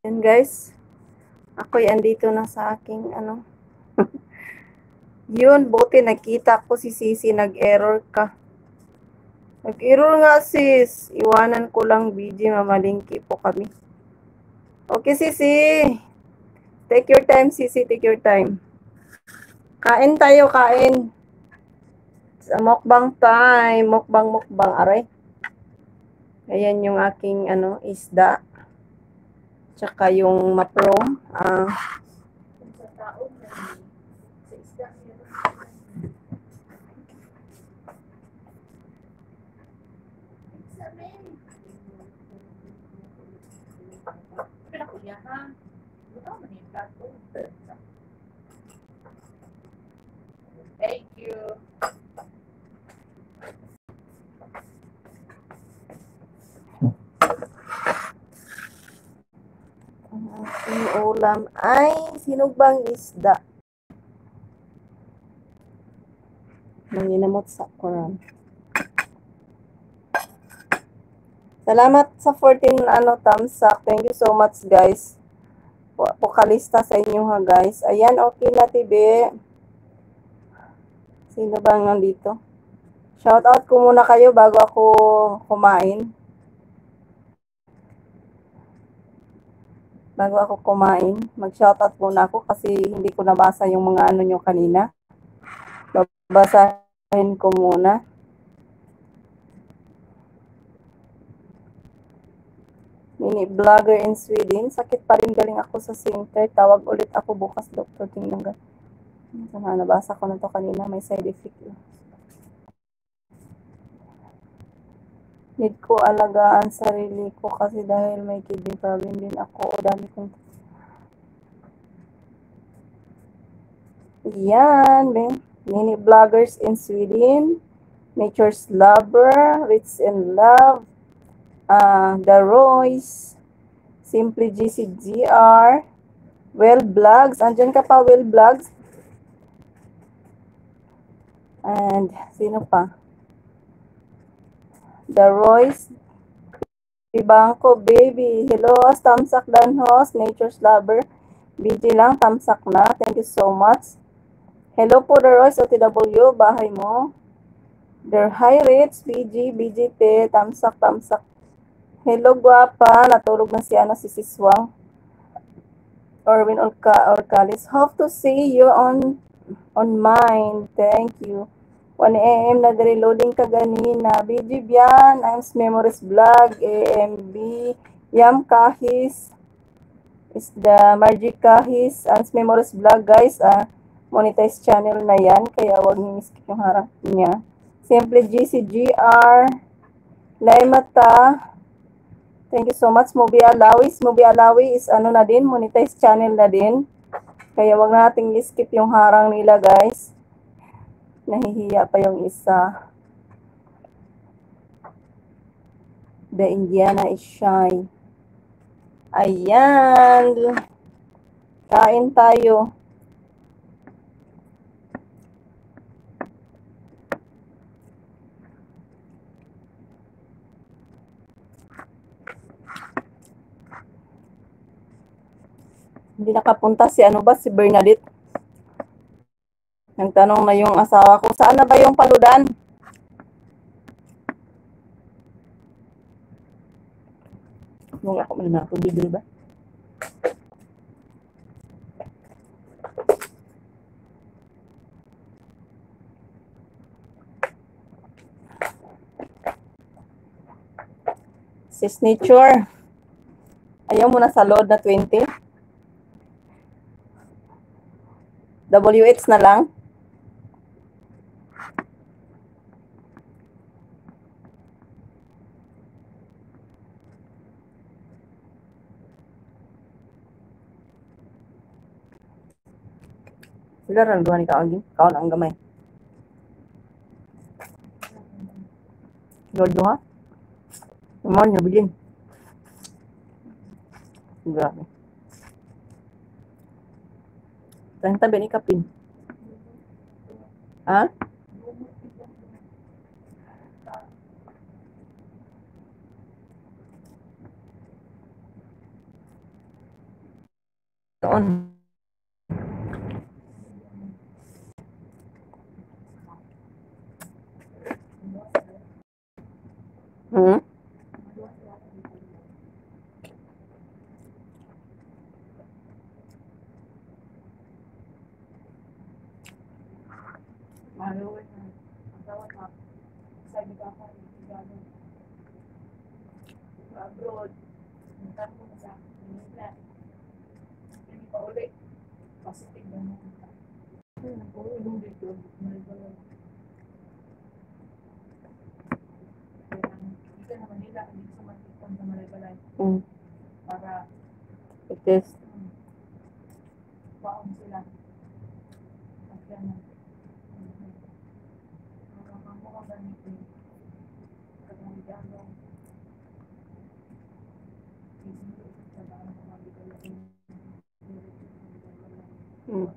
Speaker 1: Yan guys. Ako'y andito na sa aking ano. Yun, buti nakita ko si Sisi, nag-error ka. Nag-error nga sis. Iwanan ko lang B G, mamalingki po kami. Okay Sisi. Take your time Sisi, take your time. Kain tayo, kain. Sa mukbang time, mukbang mukbang, aray. Ayan yung aking ano, isda. Tsaka yung maprom. Ah,
Speaker 2: Thank you.
Speaker 1: ang aking ulam ay sinugbang isda. Nanginamot sa koran. Salamat sa fourteen ano, thumbs up. Thank you so much guys. Pokalista sa inyo ha guys. Ayan, okay na tibi. Sino bang nandito? Shout out ko muna kayo bago ako kumain. Bago ako kumain, mag-shout out muna ako kasi hindi ko nabasa yung mga ano nyo kanina. Babasahin ko muna. Mini vlogger in Sweden. Sakit pa rin, galing ako sa center. Tawag ulit ako bukas, doktor. Tingnan ka. Sana nabasa ko na to kanina. May side effect. Need ko alagaan sarili ko kasi dahil may kidney problem din ako. O dami kong... Yan. Mini vloggers in Sweden. Nature's Lover. Rich in Love. Uh, The Royce. Simply G C G R. Well Vlogs. Andyan ka pa, Well Vlogs. And sino pa? The Royce. Bangko Baby. Hello, Tamsak Danhos. Nature's Lover. B G lang, tamsak na. Thank you so much. Hello po, The Royce, O T W. Bahay mo. The High Rates. B G, B G T. Tamsak, tamsak. Hello, guwapa. Natulog na si ano, si Siswang. Orwin Orca, Orcalis. Hope to see you on on mine. Thank you. one A M na reloading ka ganina. B G Bian, Ims Memories Vlog, A M B, Yam Kahis, is the Margie Kahis, Ims Memories Vlog, guys. Ah, monetize channel na yan, kaya huwag niyo skip yung harap niya. Simply G C G R, Laimata, thank you so much. Movie Alawis, Movie Alawi is ano na din, monetize channel na din. Kaya wag nating skip yung harang nila, guys. Nahihiya pa yung isa. The Indiana is shy. Ayan. Kain tayo. Hindi nakapunta si ano ba, si Bernadette. Nagtanong na yung asawa ko, saan na ba yung paludan? Nung ako man na tubig, ba? Sis Nature. Ayaw mo na sa load na twenty. W H na lang. Sila rin doon ni Kaon. Kaon ang gamay. Lord doha. Naman niya bilin. Grabe. Tayong tabi ni Kapin. Ha? On. Hmm?
Speaker 2: Malo na. Ang tawag na. Sabi ka pa, gano'n. Abroad. Punta mo sa Manila. Hindi pa ulit. Positive na mo. Ayun, ako, ilong dito. Malibala. Kaya, hindi ka na Manila. Hindi sa Manila. Sa Malibala.
Speaker 1: Hmm.
Speaker 2: Para,
Speaker 1: I-test.
Speaker 2: um, paong sila. At yan na. Mga mga ganito. Kaya, gano'n.
Speaker 1: Hmm.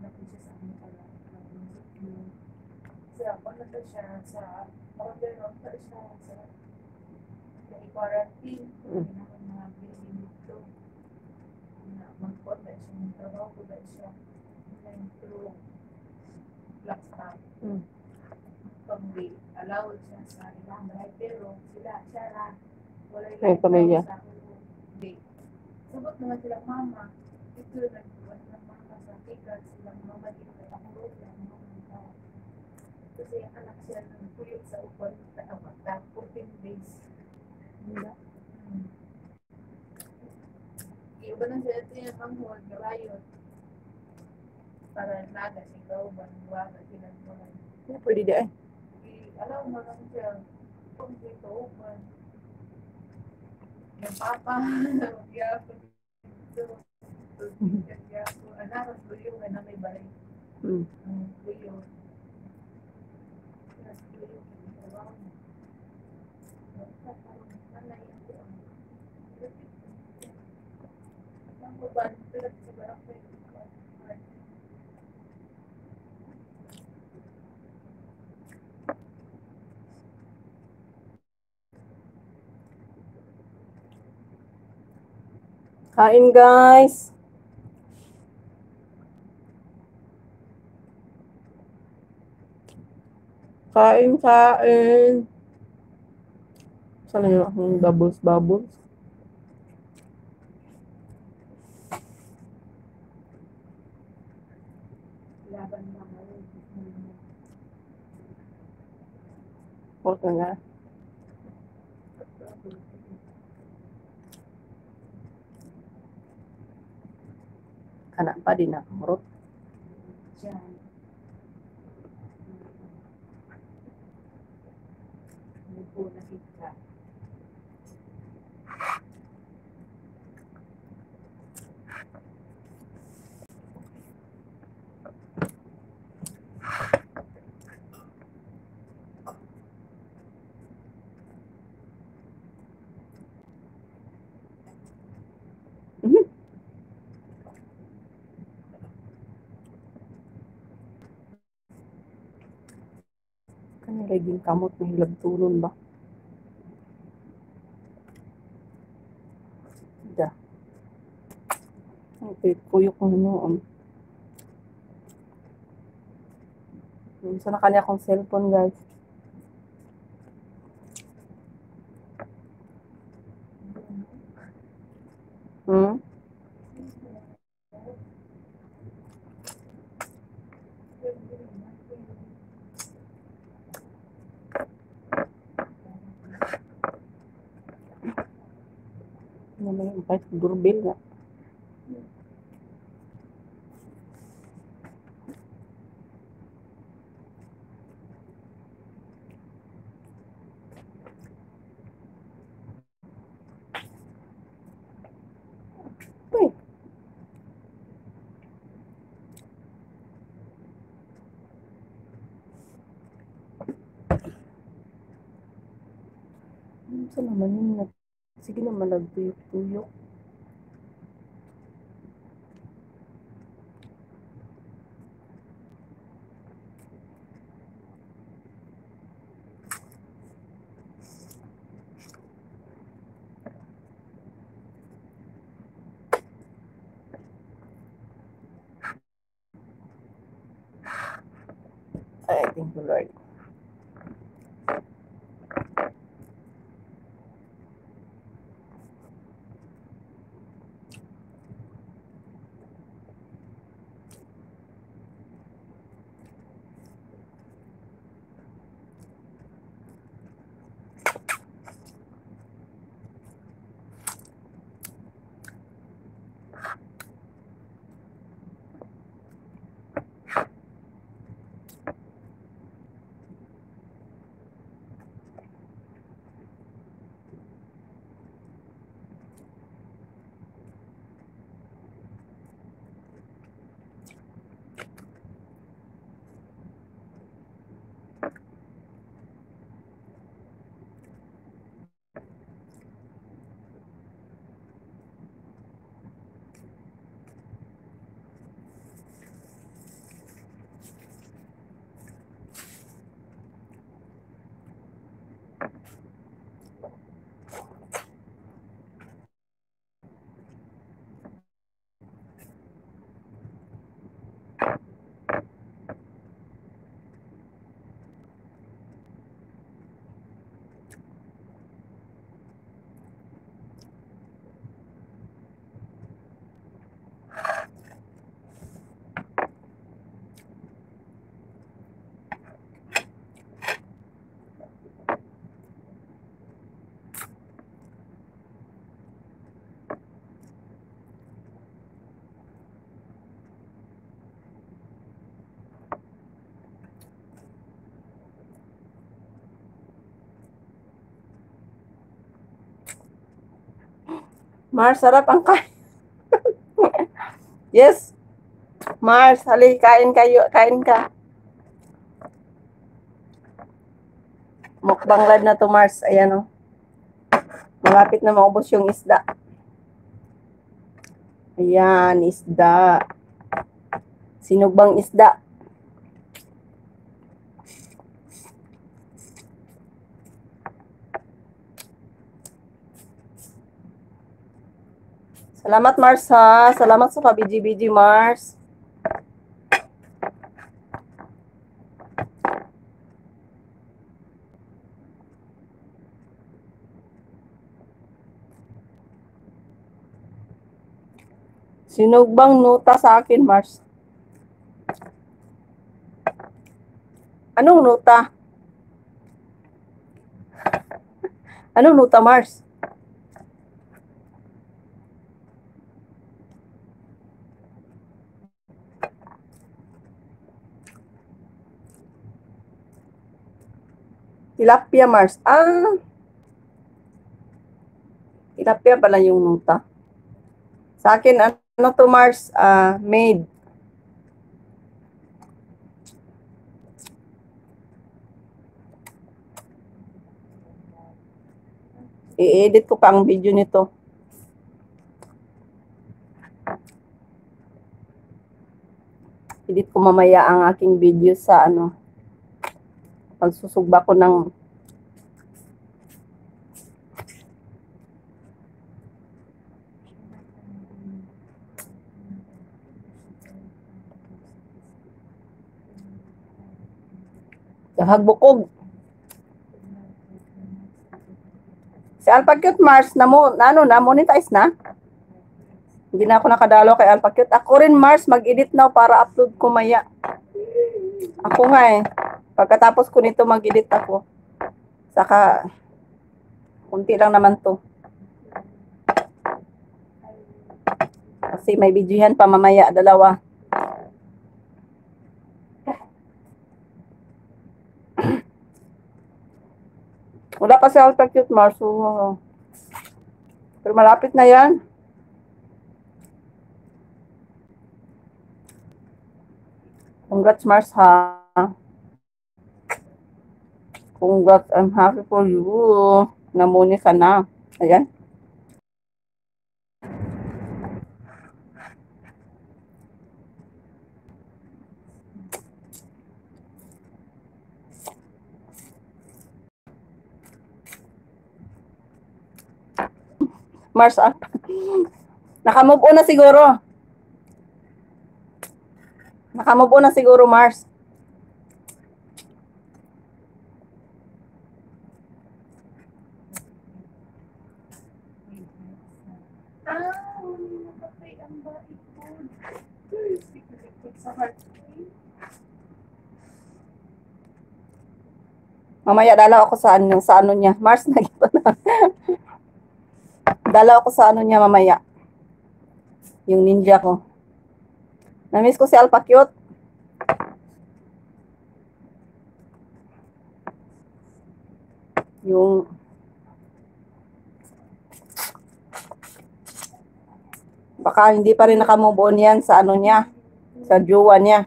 Speaker 2: Siya, pagkata siya sa order of siya sa quarantine, pinaka mga bilhin dito. Mag-order siya ng trabaho ko dahil siya through black staff.
Speaker 1: Hmm.
Speaker 2: Pag di allowed siya sa ilang bahay, pero sila, siya lang, wala
Speaker 1: May pamilya.
Speaker 2: sa day. Sabot naman silang mama, ito nagbuwan ng mama sa tikat, silang mama dito kay ako road lang, mama. Kasi anak siya ng puyot sa upan, ta fourteen days.
Speaker 1: Wala.
Speaker 2: Hmm. Iba na sila ito yung panghod, galayot. Para naga si Kauban, waga silang mga.
Speaker 1: Yeah, pwede di ay.
Speaker 2: Alam mo lang siya, kung dito upan. Yung papa, nagyapo dito. Nagyapo, anak, ang tuyo na may balay.
Speaker 1: Hmm.
Speaker 2: Ang tuyo. Mas tuyo, trabaho mo.
Speaker 1: Kain guys. Kain, kain. Sana yung akong bubbles, bubbles.
Speaker 2: Laban na ngayon.
Speaker 1: Okay nga. Kana pa din na murot.
Speaker 2: Diyan. Hindi po nakita.
Speaker 1: Mhm. Kani laging kamot na hilagtunon ba? Da. Okay, kuyok ko noon. Minsan na kanya akong cellphone guys. Hmm? Ano na yung kahit doorbell nga. Uy. Minsan naman yun nag... Sige naman nagtuyok-tuyok. Ay, thank you, Lord. Mars, sarap ang kain. Yes. Mars, hali, kain kayo, kain ka. Mukbang live na to, Mars. Ayan, oh. Malapit na maubos yung isda. Ayan, isda. Sinugbang isda. Salamat, Mars, ha. Salamat sa ka-B G B G, Mars. Sinugbang nuta sa akin, Mars. Anong nuta? Anong nuta, Mars? Tilapia, Mars. Ah. Tilapia pala yung nuta. Sa akin, ano to, Mars? Uh, made. I-edit ko pa ang video nito. Edit ko mamaya ang aking video sa ano. Pagsusugba ko ng hagbukog. Si Alpha Cute, Mars, na mo, na ano, na monetize na? Hindi na ako nakadalo kay Alpha Cute. Ako rin, Mars, mag-edit na para upload ko maya. Ako nga eh. Pagkatapos ko nito mag-edit ako. Saka, kunti lang naman to. Kasi may videohan pa mamaya, dalawa. Wala pa si Alpha Cute, Mars. So, pero malapit na yan. Congrats, Mars, ha. Congrats, I'm happy for you. Namuni ka na. Ayan. Mars, ah. Nakamove on na siguro. Nakamove on na siguro, Mars.
Speaker 2: Sa heart.
Speaker 1: Mamaya dalaw ako sa ano, sa ano niya. Mars na gito na. Dalaw ako sa ano niya mamaya. Yung ninja ko. Namiss ko si Alpha Cute. Yung baka hindi pa rin nakamove on yan sa ano niya. Sa jowa niya.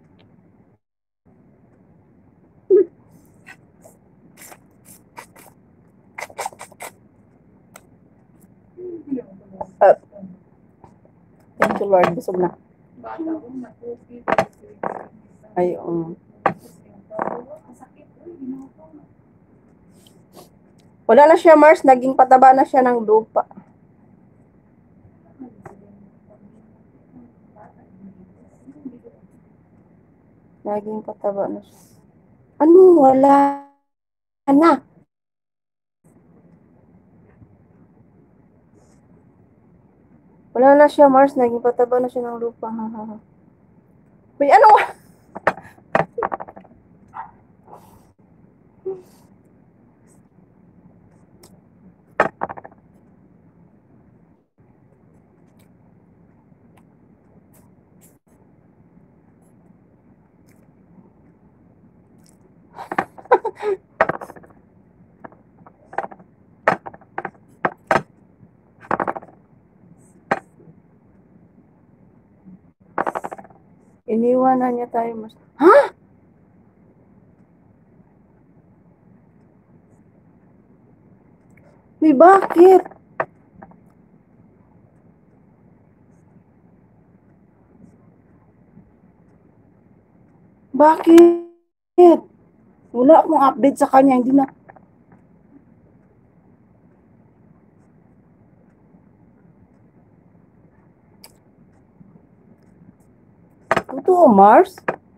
Speaker 1: Uh, thank you Lord. Busog na.
Speaker 2: Bata ko, natupi.
Speaker 1: Ay, um.
Speaker 2: Sakit. Uy, ginawa ko.
Speaker 1: Wala na siya, Mars. Naging pataba na siya ng lupa. Naging pataba na siya. Ano? Wala na. Wala na siya, Mars. Naging pataba na siya ng lupa. Uy, ano? Iniwan na niya tayo, Mars. Ha? Uy, bakit? Bakit? Wala akong update sa kanya. Hindi na. Totoo, Mars?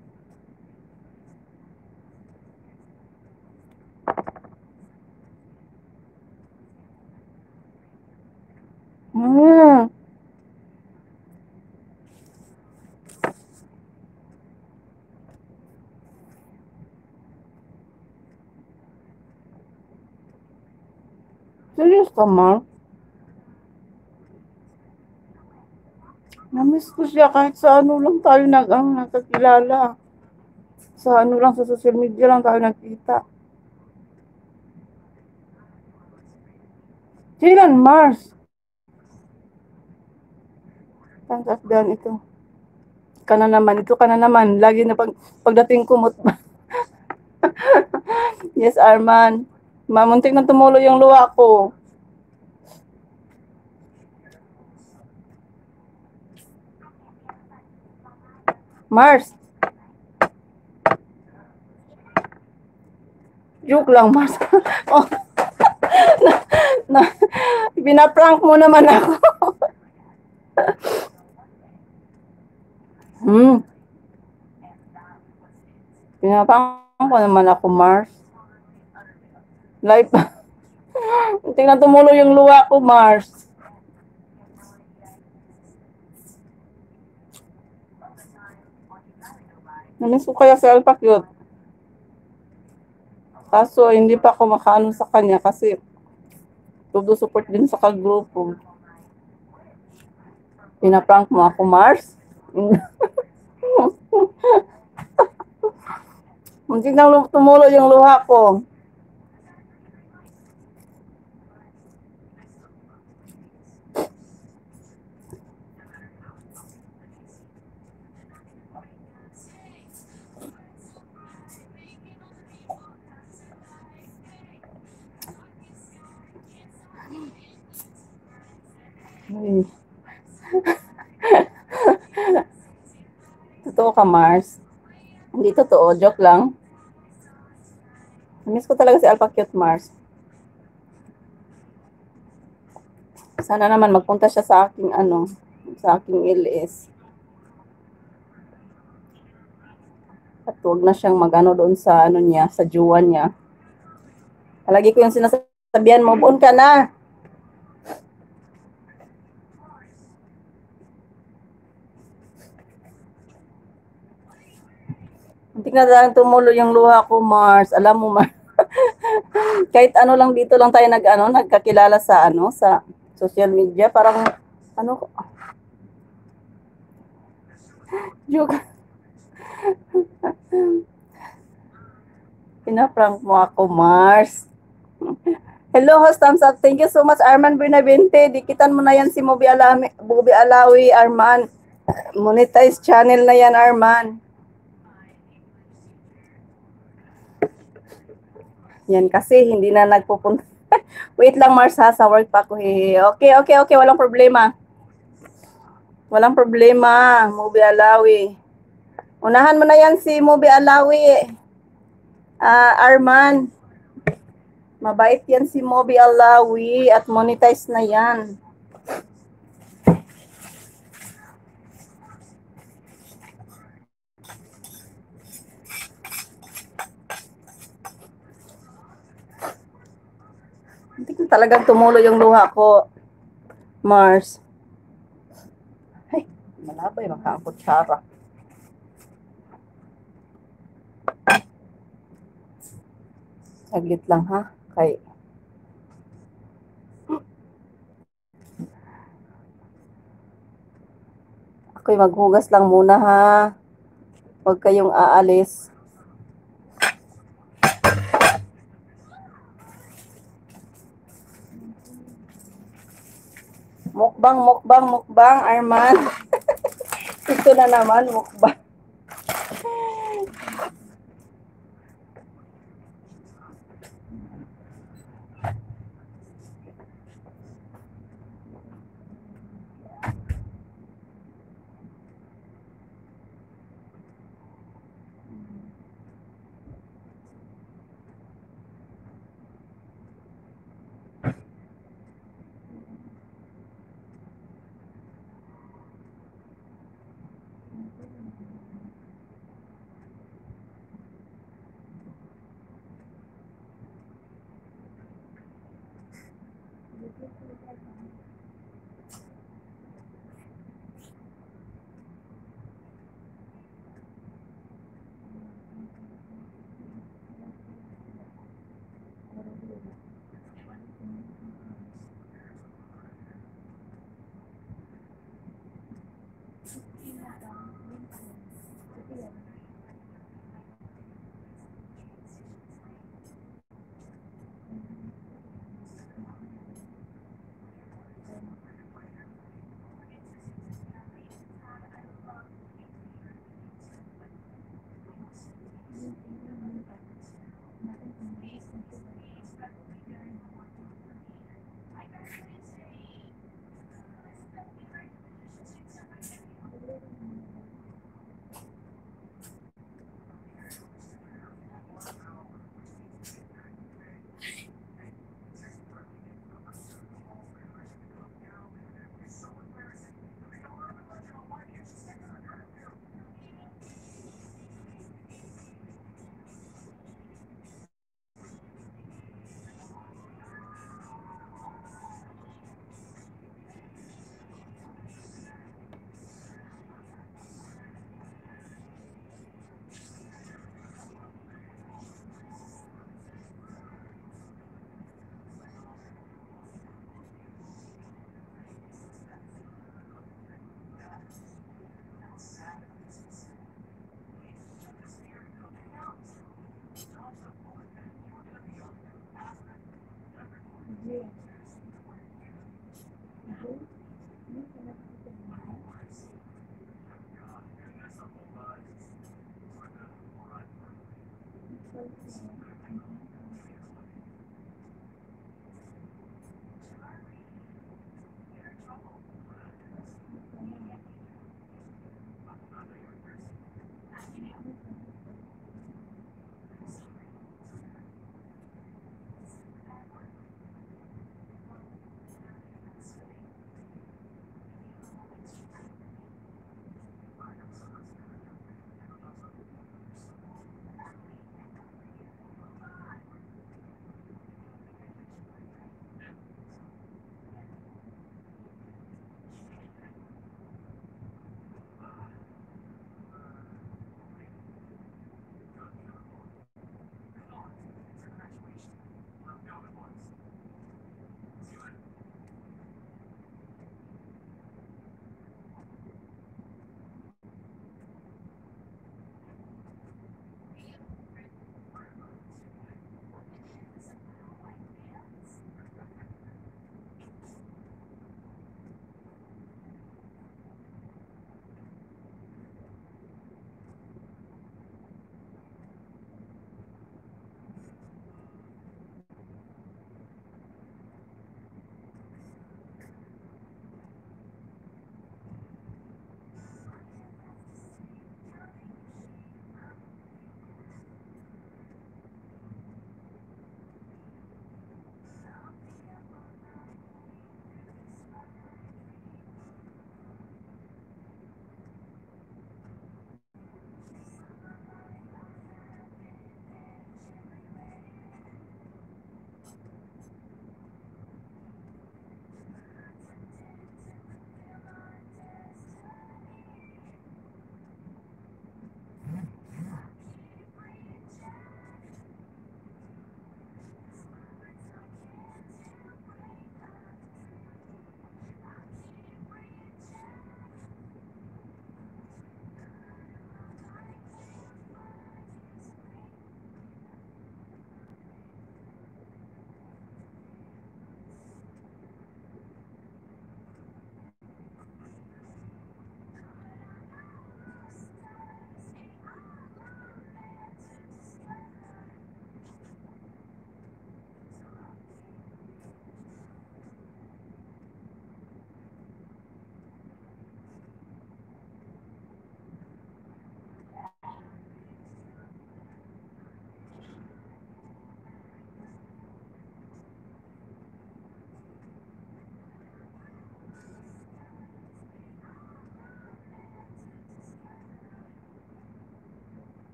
Speaker 1: Hmm. Serious ka, Mars? Namiss ko siya kahit sa ano lang tayo nag ang nakakilala. Sa ano lang, sa social media lang tayo nagkita. Kailan, Mars? Tangkas down ito. Ka na naman, ito ka na naman. Lagi na pag, pagdating ko mo. Yes, Arman. Mamuntik na tumulo yung luha ko. Mars. Joke lang, Mars. Oh. na, na, pinaprank mo naman ako. hmm. Pinaprank ko naman ako, Mars. Live. Tingnan tumulo yung luha ko, Mars. Namiss ko kaya si Alpha Cute. Kaso, hindi pa ako makaano sa kanya kasi todo support din sa kagrupo. Pinaprank mo ako, Mars? Muntik nang tumulo yung luha ko. Ay. Totoo ka, Mars? Hindi totoo, joke lang. Miss ko talaga si Alpha Cute, Mars. Sana naman magpunta siya sa aking ano, sa aking L S. At huwag na siyang magano doon sa ano niya, sa jowa niya. Palagi ko yung sinasabihan, move on ka na. Hindi na lang tumulo yung luha ko, Mars. Alam mo, Mars. Kahit ano lang dito lang tayo nag ano, nagkakilala sa ano, sa social media, parang ano, joke. Pinaprank mo ako, Mars. Hello, host, thumbs up. Thank you so much, Arman Benavente. Dikitan mo na yan si Mobi Alami, Bobby Alawi, Arman. Monetize channel na yan, Arman. Yan kasi hindi na nagpupunta. Wait lang, Mars, ha, sa work pa ako. Okay, okay, okay, walang problema. Walang problema, Mobi Alawi. Unahan mo na yan si Mobi Alawi. Uh, Arman. Mabait yan si Mobi Alawi at monetize na yan. Hindi ko talagang tumulo yung luha ko, Mars. Ay, malabay, makakutsara. Saglit lang, ha? Kay ako'y maghugas lang muna, ha? Huwag kayong aalis. Mukbang, mukbang, mukbang, Arman. Ito na naman, mukbang.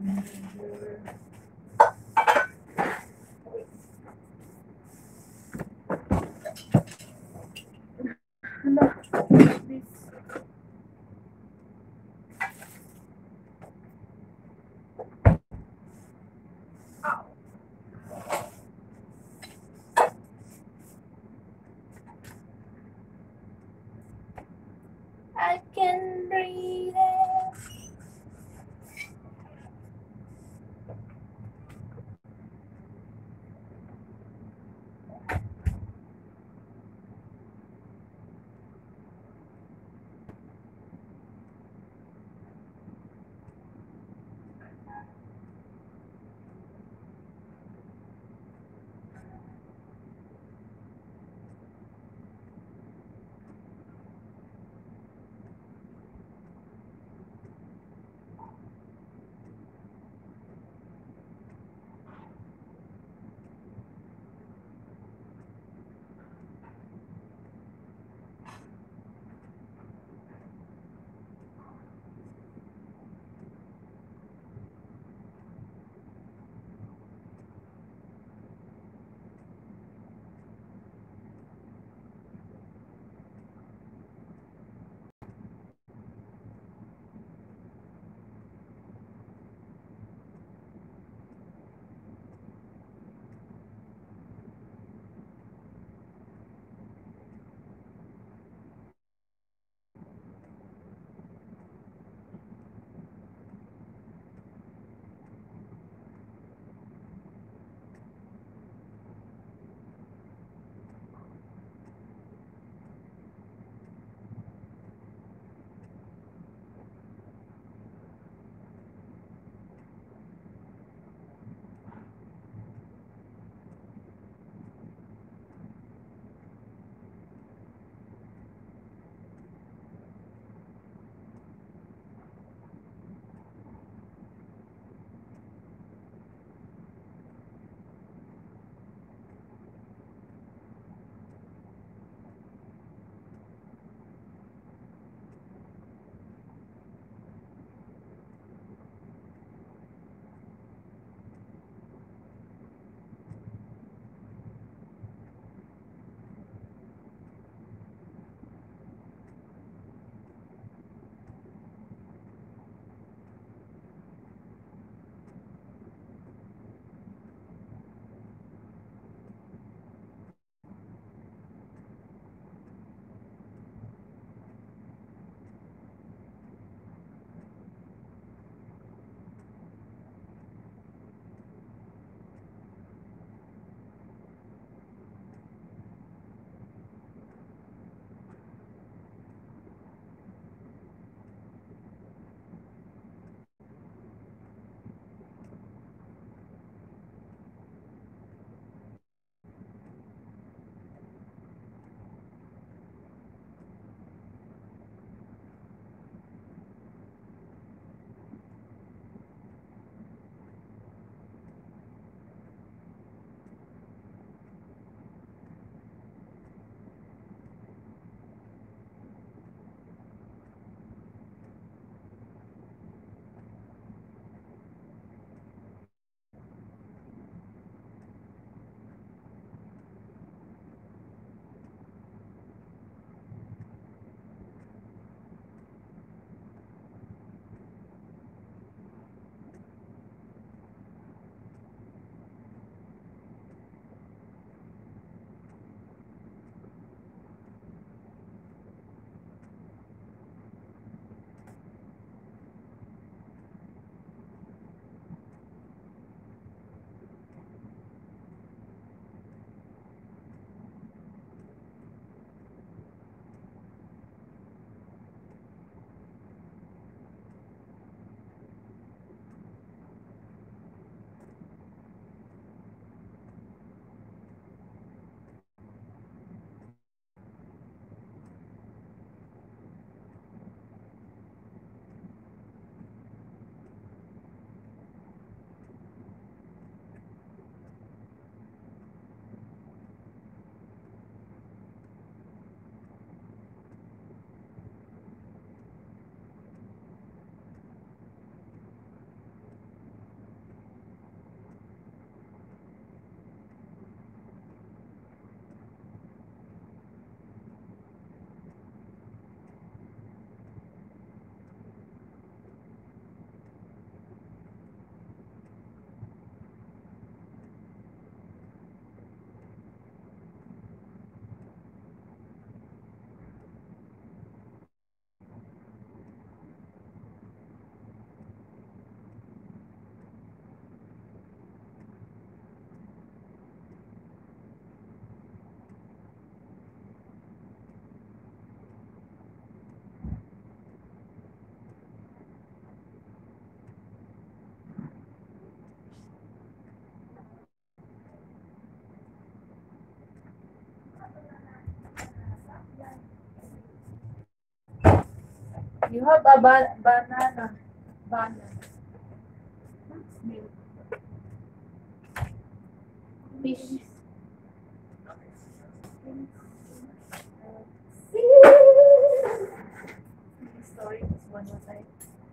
Speaker 2: I can breathe it. You have a ba- banana. Banana. Milk. Fish. Story is one more time.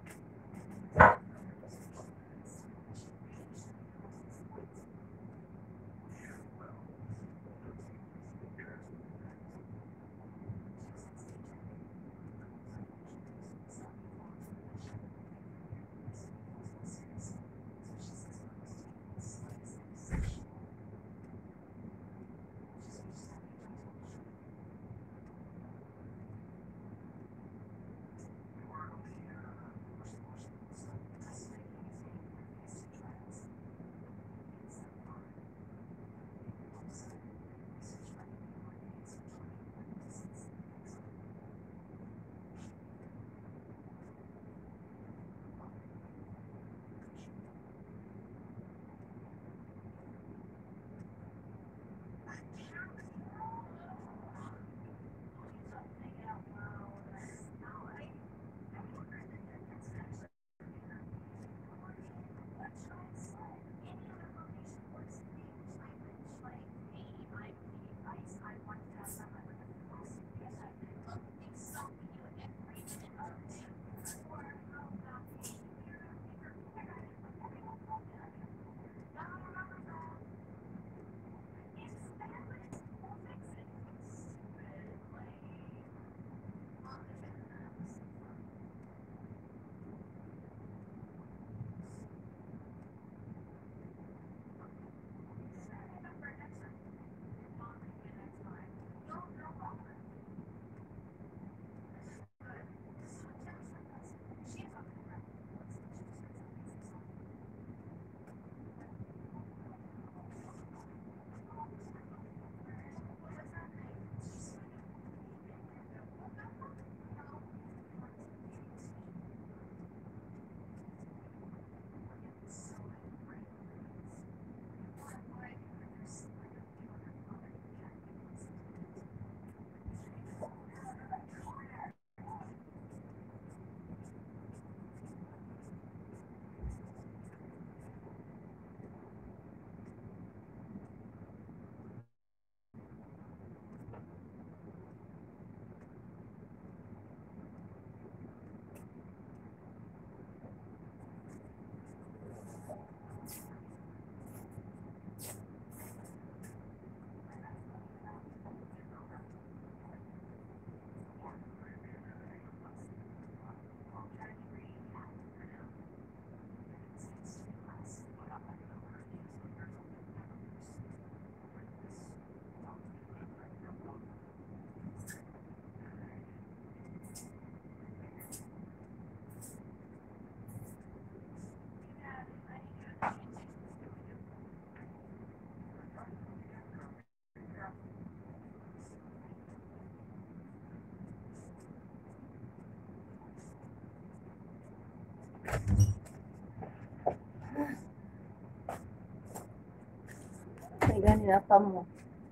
Speaker 1: May ganun apa mo.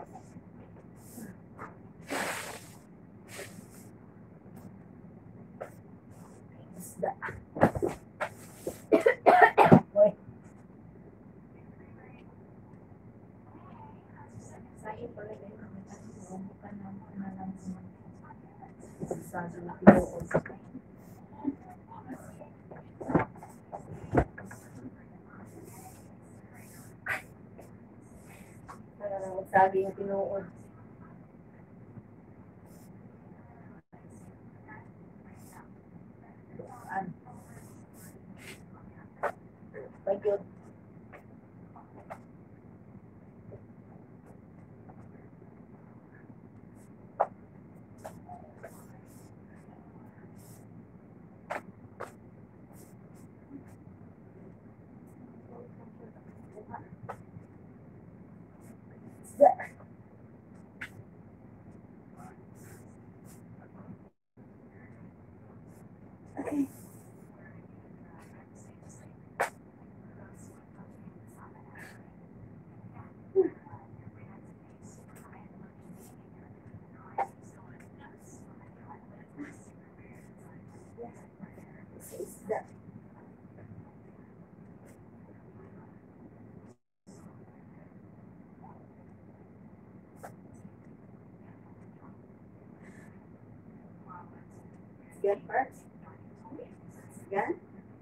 Speaker 1: Isda. Uy.
Speaker 2: Saya pala din naman ang bukan ng panalang sa Pilipinas.
Speaker 1: Ano nang magsagi yung tinuod. An. Pagod. Isda. Okay. Gan parts. Gan.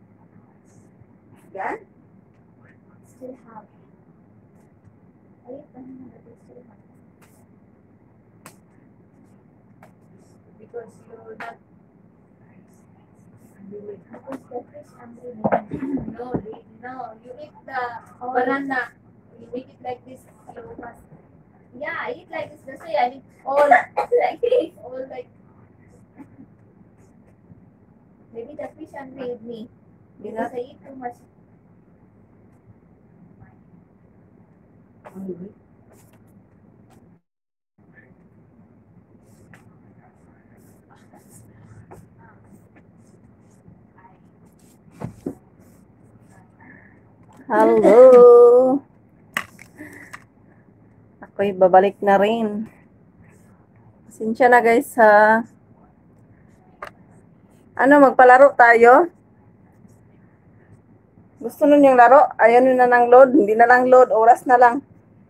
Speaker 1: Gan.
Speaker 2: Still have. Ayun, ano na natin still have. Because you're not. Because the fish hungry. No, they- no. You eat the banana. You make it like this. You must. Yeah, I eat like this. That's why I eat all like this. All like. Maybe the fish hungry with me. Because I eat too much.
Speaker 1: Hello. Ako'y babalik na rin. Pasensya na guys ha. Ano, magpalaro tayo? Gusto nun yung laro? Ayaw na ng load. Hindi na lang load. Oras na lang.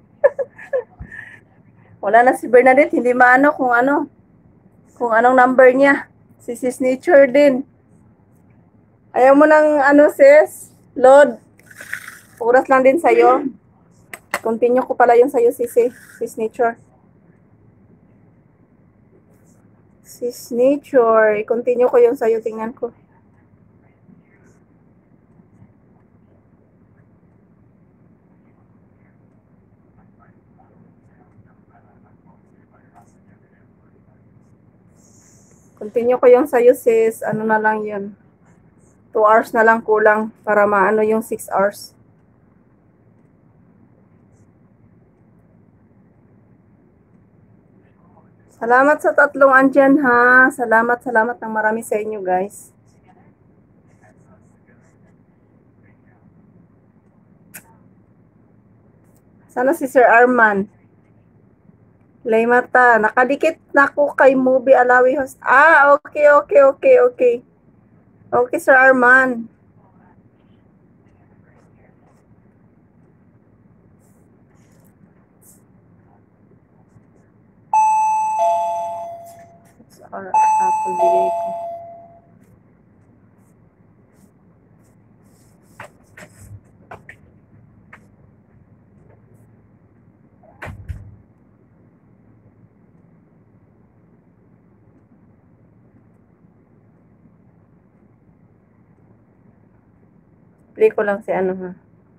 Speaker 1: Wala na si Bernadette. Hindi maano kung ano. Kung anong number niya. Si Sis Nature din. Ayaw mo ng ano sis? Load. Oras lang din sa'yo. Continue ko pala yung sa'yo, sis, eh. Sis Nature. Sis Nature. I-continue ko yung sa'yo. Tingnan ko. Continue ko yung sa'yo, sis. Ano na lang yun. two hours na lang kulang para maano yung six hours. Salamat sa tatlong andyan ha. Salamat, salamat ng marami sa inyo guys. Sana si Sir Arman. Laymata, nakadikit na ako kay Movie Alawi host. Ah, okay, okay, okay, okay. Okay, Sir Arman. Or Apple bigay ko. Play ko lang si ano ha.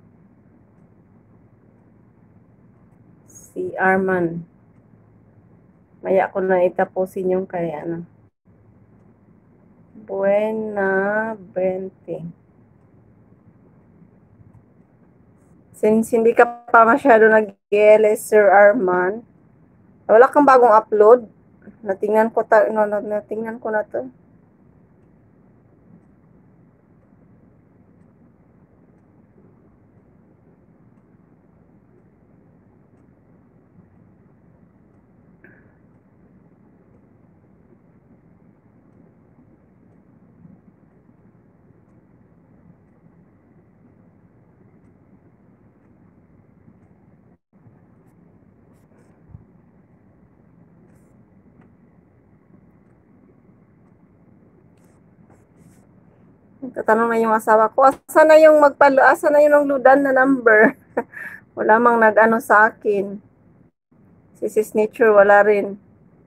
Speaker 1: Si Arman. Maya ko na itapusin yung kay ano. Buena Bente. Since hindi ka pa masyado nag-L S, Sir Arman, wala kang bagong upload. Natingnan ko ta no, natingnan ko na to. Tatanong na yung asawa ko, asa na yung magpalo, asa na yung ludan na number? Wala mang nag-ano sa akin. Si Sis Nature, wala rin.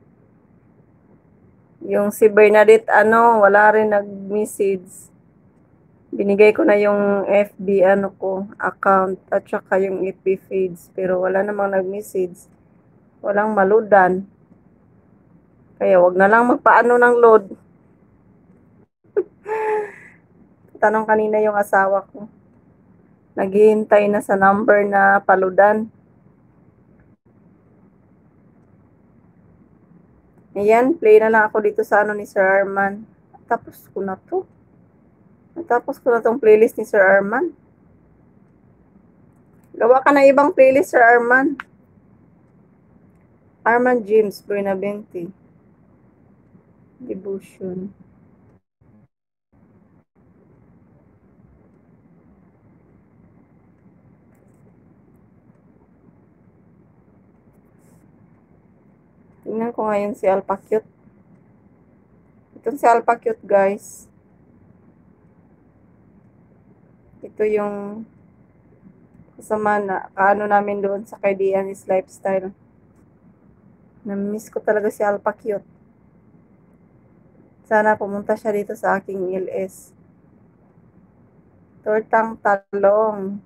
Speaker 1: Yung si Bernadette, ano, wala rin nag-message. Binigay ko na yung F B, ano ko, account, at saka yung F B feeds. Pero wala namang nag-message. Walang maludan. Kaya wag na lang magpaano ng load. Tanong kanina yung asawa ko. Naghihintay na sa number na paludan. Ayan, play na lang ako dito sa ano ni Sir Arman. Tapos ko na to. Tapos ko na tong playlist ni Sir Arman. Gawa ka na ibang playlist, Sir Arman. Arman James Buenavente. Devotion. Tingnan ko ngayon si Alpha Cute. Ito si Alpha Cute, guys. Ito yung kasama na kaano namin doon sa kay Diane's Lifestyle. Na-miss ko talaga si Alpha Cute. Sana pumunta siya dito sa aking L S. Tortang talong.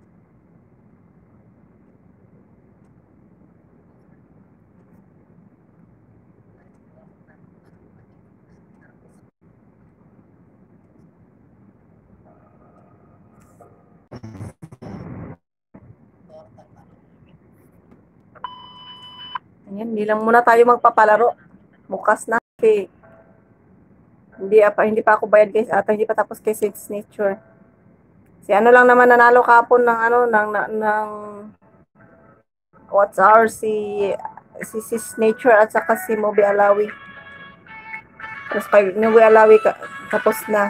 Speaker 1: Ayan, hindi lang muna tayo magpapalaro. Bukas na. Okay. Hindi pa hindi pa ako bayad guys. At hindi pa tapos kay Sis Nature. Si ano lang naman nanalo kapon ng ano ng ng, ng what's our si si Sis Nature at saka si Moby Alawi. Tapos pag Moby Alawi ka, tapos na.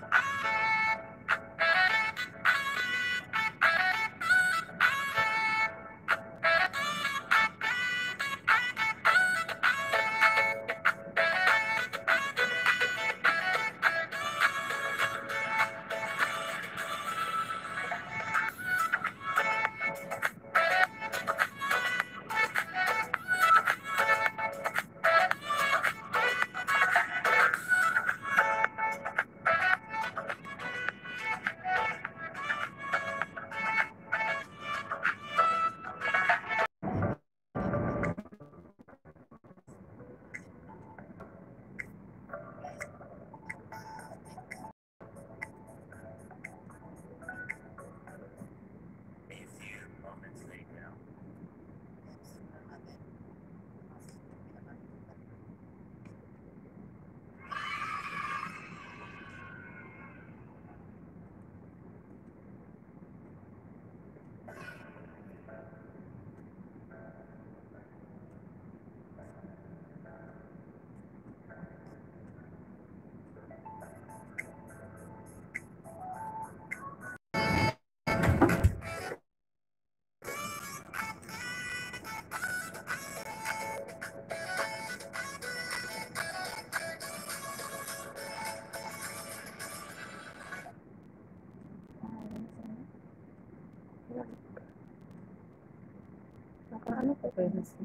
Speaker 1: Ano po kayo nasi?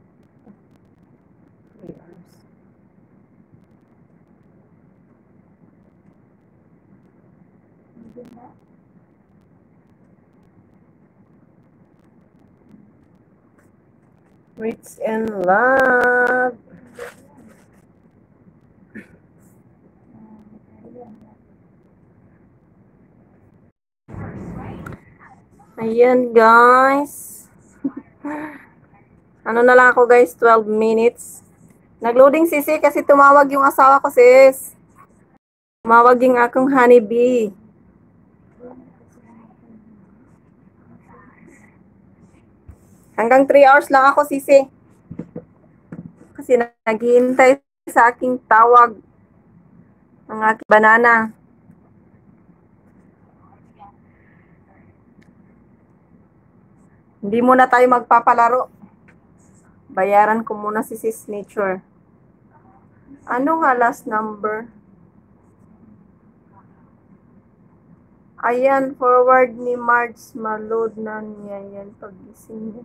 Speaker 1: three hours. Rich and love. Ayan guys. Ano na lang ako guys, twelve minutes. Nagloading sisi kasi tumawag yung asawa ko sis. Tumawag yung akong honeybee. Hanggang three hours lang ako sisi. Kasi naghihintay sa aking tawag ang aking banana. Hindi muna tayo magpapalaro. Bayaran ko muna si Sis Nature. Ano nga last number? Ayan, forward ni Marge. Maload na niya yan pagising niya.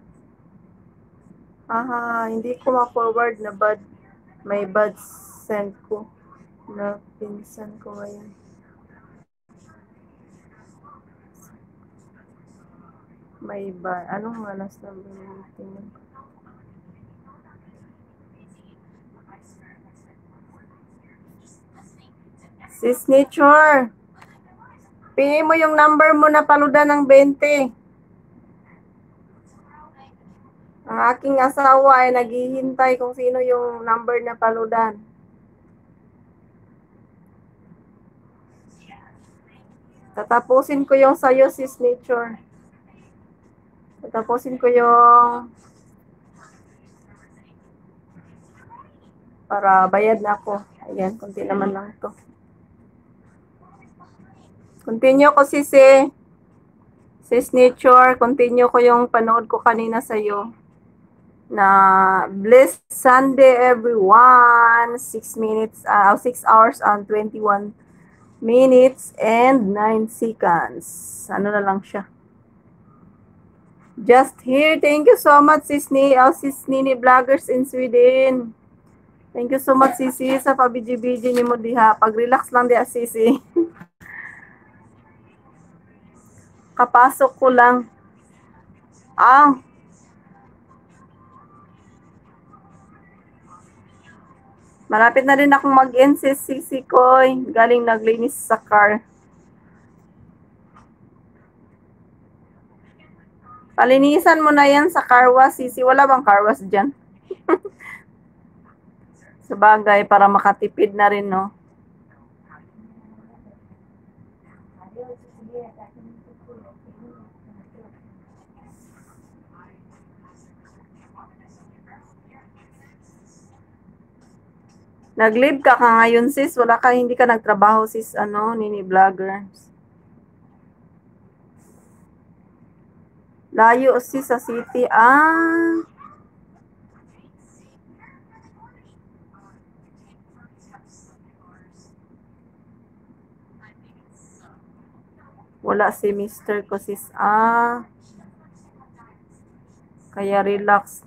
Speaker 1: Aha, hindi ko ma-forward na bad. May bad send ko. Na pinsan ko ngayon. May bad. Ano nga last number? Tingnan ko. Sis Nature, pili mo yung number mo na paludan ng twenty. Ang aking asawa ay naghihintay kung sino yung number na paludan. Tatapusin ko yung sayo, Sis Nature. Tatapusin ko yung para bayad na ako. Ayan, kunti naman lang ito. Continue ko sisi. Sis Nature, continue ko yung panood ko kanina sa'yo. na blessed Sunday everyone. six minutes, uh, six hours and twenty-one minutes and nine seconds. Ano na lang siya. Just here. Thank you so much, sis ni, oh, sis Nini Vloggers in Sweden. Thank you so much, Sisi, sa pabiji-biji ni mo diha. Pag-relax lang diha, Sisi. Kapasok ko lang. Ah, malapit na rin akong mag-end, sis Sisi Koy. Galing naglinis sa car. Palinisan mo na yan sa car wash, Sisi. Wala bang car wash dyan? Sabagay, para makatipid na rin, no? Nag-leave ka ka ngayon, sis. Wala ka, hindi ka nagtrabaho, sis, ano, Nini Vloggers. Layo, sis, sa city. Ah. Wala si mister ko, sis. Ah. Kaya relax.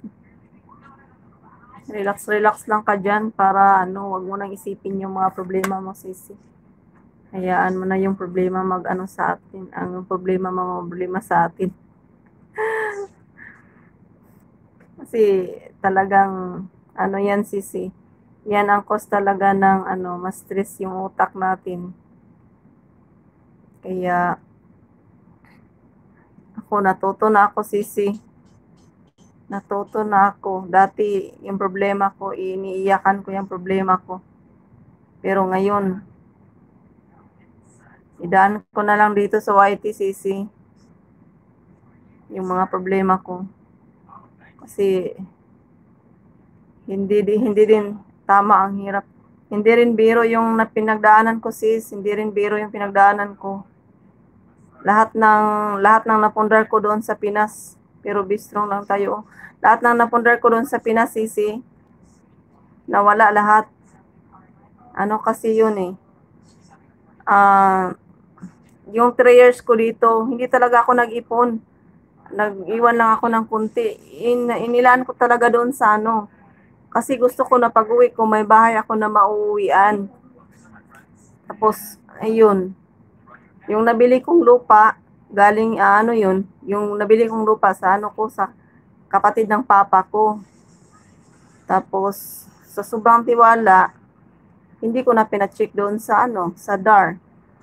Speaker 1: Relax, relax lang ka dyan para ano, wag mo nang isipin yung mga problema mo, sisi. Hayaan mo na yung problema mag-ano sa atin. Ang problema, mga problema sa atin. Kasi talagang, ano yan, sisi. Yan ang cause talaga ng, ano, mas stress yung utak natin. Kaya, ako, natuto na ako, sisi. Natuto na ako. Dati, yung problema ko, iniiyakan ko yung problema ko. Pero ngayon, idaan ko na lang dito sa Y T C C yung mga problema ko. Kasi, hindi, hindi din tama ang hirap. Hindi rin biro yung pinagdaanan ko, sis. Hindi rin biro yung pinagdaanan ko. Lahat ng, lahat ng napundar ko doon sa Pinas. Pero be strong lang tayo. Lahat ng napundar ko doon sa Pinas, sisi, nawala lahat. Ano kasi yun eh. Ah, uh, yung three years ko dito, hindi talaga ako nag-ipon. Nag-iwan lang ako ng kunti. In, inilaan ko talaga doon sa ano. Kasi gusto ko na pag-uwi ko, may bahay ako na mauuwian. Tapos, ayun. Yung nabili kong lupa, galing, uh, ano yun, yung nabili kong lupa sa ano ko, sa kapatid ng papa ko. Tapos, sa sobrang tiwala, hindi ko na pina-check doon sa ano, sa D A R.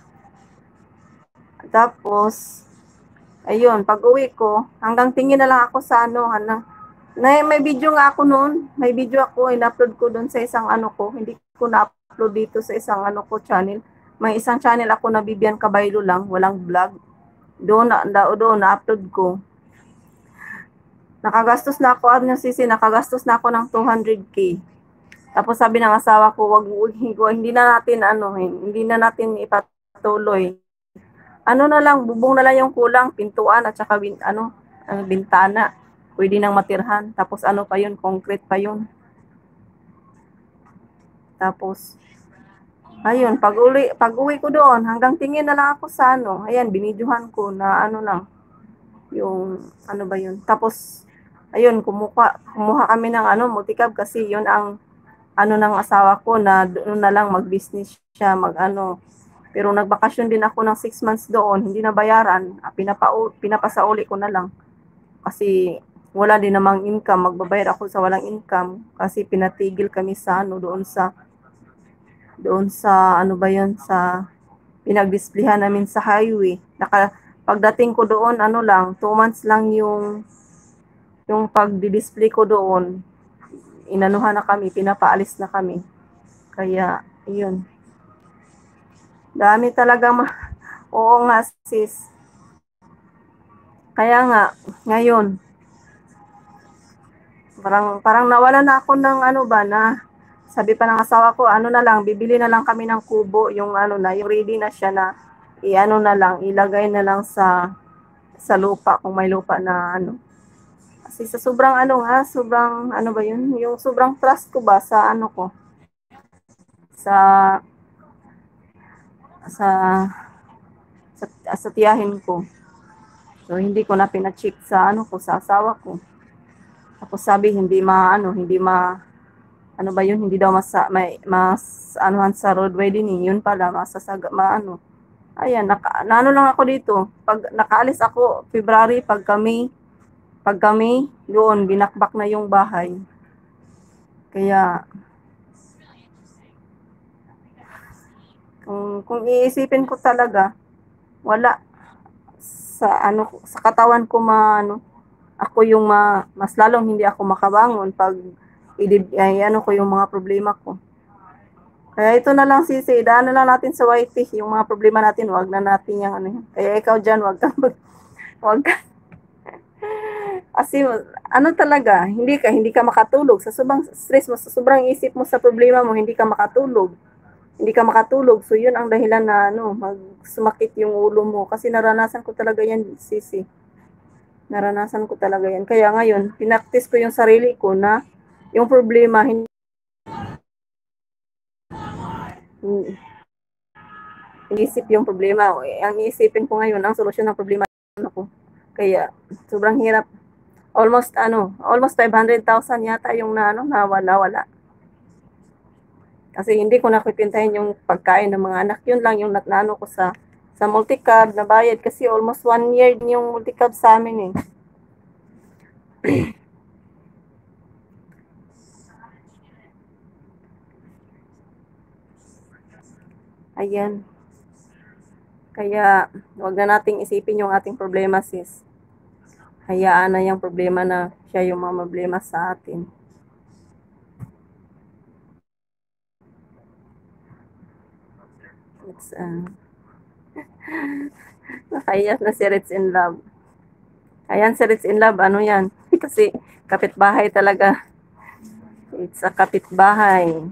Speaker 1: Tapos, ayun, pag uwi ko, hanggang tingin na lang ako sa ano, hanggang, na, may video nga ako noon, may video ako, in-upload ko doon sa isang ano ko, hindi ko na-upload dito sa isang ano ko channel. May isang channel ako na Bibian Cabaylo lang, walang vlog. Doon na, doon na-upload ko. Nakagastos na ako, ano sisi, nakagastos na ako ng two hundred K. Tapos sabi ng asawa ko, wag, wag, hindi na natin, ano, hindi na natin ipatuloy. Ano na lang, bubong na lang yung kulang, pintuan at saka, bin, ano, uh, bintana. Pwede nang matirhan. Tapos ano pa yun, concrete pa yun. Tapos, ayun, pag uwi, pag uwi ko doon, hanggang tingin na lang ako sa ano, ayan, binidyohan ko na ano lang, yung, ano ba yun. Tapos, ayun, kumuha, kumuha kami ng ano, multicab kasi yun ang, ano ng asawa ko na doon na lang mag-business siya, mag-ano. Pero nagbakasyon din ako ng six months doon, hindi na bayaran, pinapa, pinapasauli ko na lang. Kasi, wala din namang income, magbabayad ako sa walang income, kasi pinatigil kami sa ano, doon sa, doon sa, ano ba yun, sa pinagdisplihan namin sa highway. Naka, pagdating ko doon, ano lang, two months lang yung, yung pagdi-display ko doon, inanuhan na kami, pinapaalis na kami. Kaya, yun. Dami talaga, ma- oo nga, sis. Kaya nga, ngayon, parang, parang nawala na ako ng ano ba na, sabi pa ng asawa ko, ano na lang, bibili na lang kami ng kubo, yung ano na, yung ready na siya na, i-ano na lang, ilagay na lang sa, sa lupa, kung may lupa na ano. Kasi sa sobrang ano nga, sobrang ano ba yun, yung sobrang trust ko ba sa ano ko, sa sa sa, sa tiyahin ko. So hindi ko na pina-check sa ano ko, sa asawa ko. Tapos sabi hindi maano, hindi ma ano ba yun, hindi daw mas may mas anuhan sa roadway din eh. Yun pala masasaga maano. Ayan, naka, naano lang ako dito. Pag nakaalis ako February, pag kami pag kami doon binakbak na yung bahay. Kaya kung kung iisipin ko talaga, wala sa ano sa katawan ko maano ako yung ma, mas lalong hindi ako makabangon pag idib, ay, ano ko yung mga problema ko. Kaya ito na lang sisi, idaan na lang natin sa Y T yung mga problema natin, wag na natin yung ano yan. Kaya ikaw dyan, wag ka, wag ka. Kasi ano talaga, hindi ka hindi ka makatulog sa sobrang stress mo, sa sobrang isip mo sa problema mo, hindi ka makatulog. Hindi ka makatulog. So yun ang dahilan na ano, mag sumakit yung ulo mo kasi naranasan ko talaga yan, sisi. Naranasan ko talaga yan. Kaya ngayon, pinaktis ko yung sarili ko na yung problema, hindi isip yung problema. Ang isipin ko ngayon, ang solusyon ng problema ko. Kaya, sobrang hirap. Almost, ano, almost five hundred thousand yata yung na, ano, nawala, wala. Kasi hindi ko nakipintahin yung pagkain ng mga anak. Yun lang yung natnano ko sa sa multicab na bayad. Kasi almost one year yung multicab sa amin eh. Ayan. Kaya, wag na nating isipin yung ating problema, sis. Hayaan na yung problema na siya yung mga problema sa atin. It's, uh, nakaiyak na si Rich in Love. Ayan, si Rich in Love, ano yan? Kasi kapitbahay talaga. It's a kapitbahay.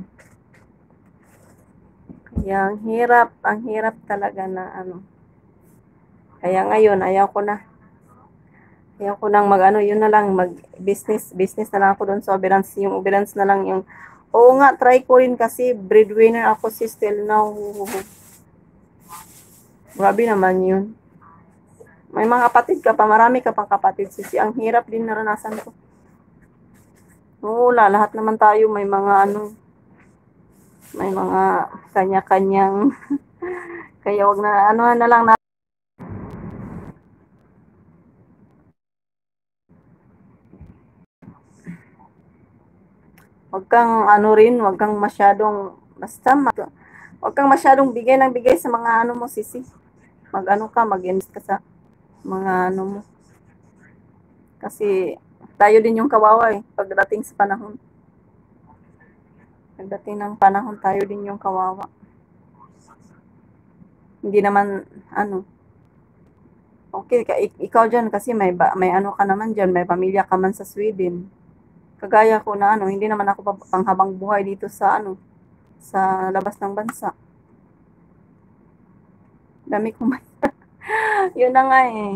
Speaker 1: Kaya ang hirap, ang hirap talaga na ano. Kaya ngayon, ayaw ko na. Ayaw ko nang mag ano, yun na lang, mag business, business na lang ako doon sa Oberans. Yung Oberans na lang yung, oo nga, try ko rin kasi breadwinner ako si still now. Grabe naman yun. May mga kapatid ka pa, marami ka pang kapatid. Sisi, ang hirap din naranasan ko. Oo, lahat naman tayo may mga ano, may mga kanya-kanyang, kaya wag na, ano na lang na, wag kang ano rin, wag kang masyadong, basta, wag kang masyadong bigay ng bigay sa mga ano mo, sisi. Mag ano ka, mag-invest ka sa mga ano mo. Kasi tayo din yung kawawa eh, pagdating sa panahon. Pagdating ng panahon, tayo din yung kawawa. Hindi naman, ano, okay, ikaw dyan kasi may, may ano ka naman dyan, may pamilya ka man sa Sweden. Kagaya ko na ano, hindi naman ako panghabang buhay dito sa ano, sa labas ng bansa. Dami ko man. Yun na nga eh.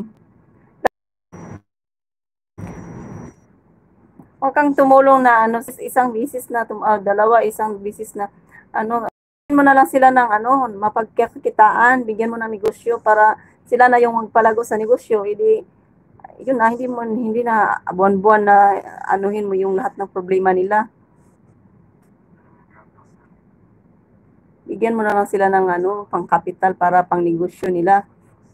Speaker 1: Huwag kang tumulong na ano, isang bisis na, tum uh, dalawa, isang bisis na, ano, bigyan mo na lang sila ng ano, mapagkakitaan, bigyan mo ng negosyo para sila na yung magpalago sa negosyo. Hindi, yun na, hindi mo, hindi na buwan-buwan na anuhin mo yung lahat ng problema nila. Bigyan mo na lang sila ng ano, pang kapital para pang negosyo nila.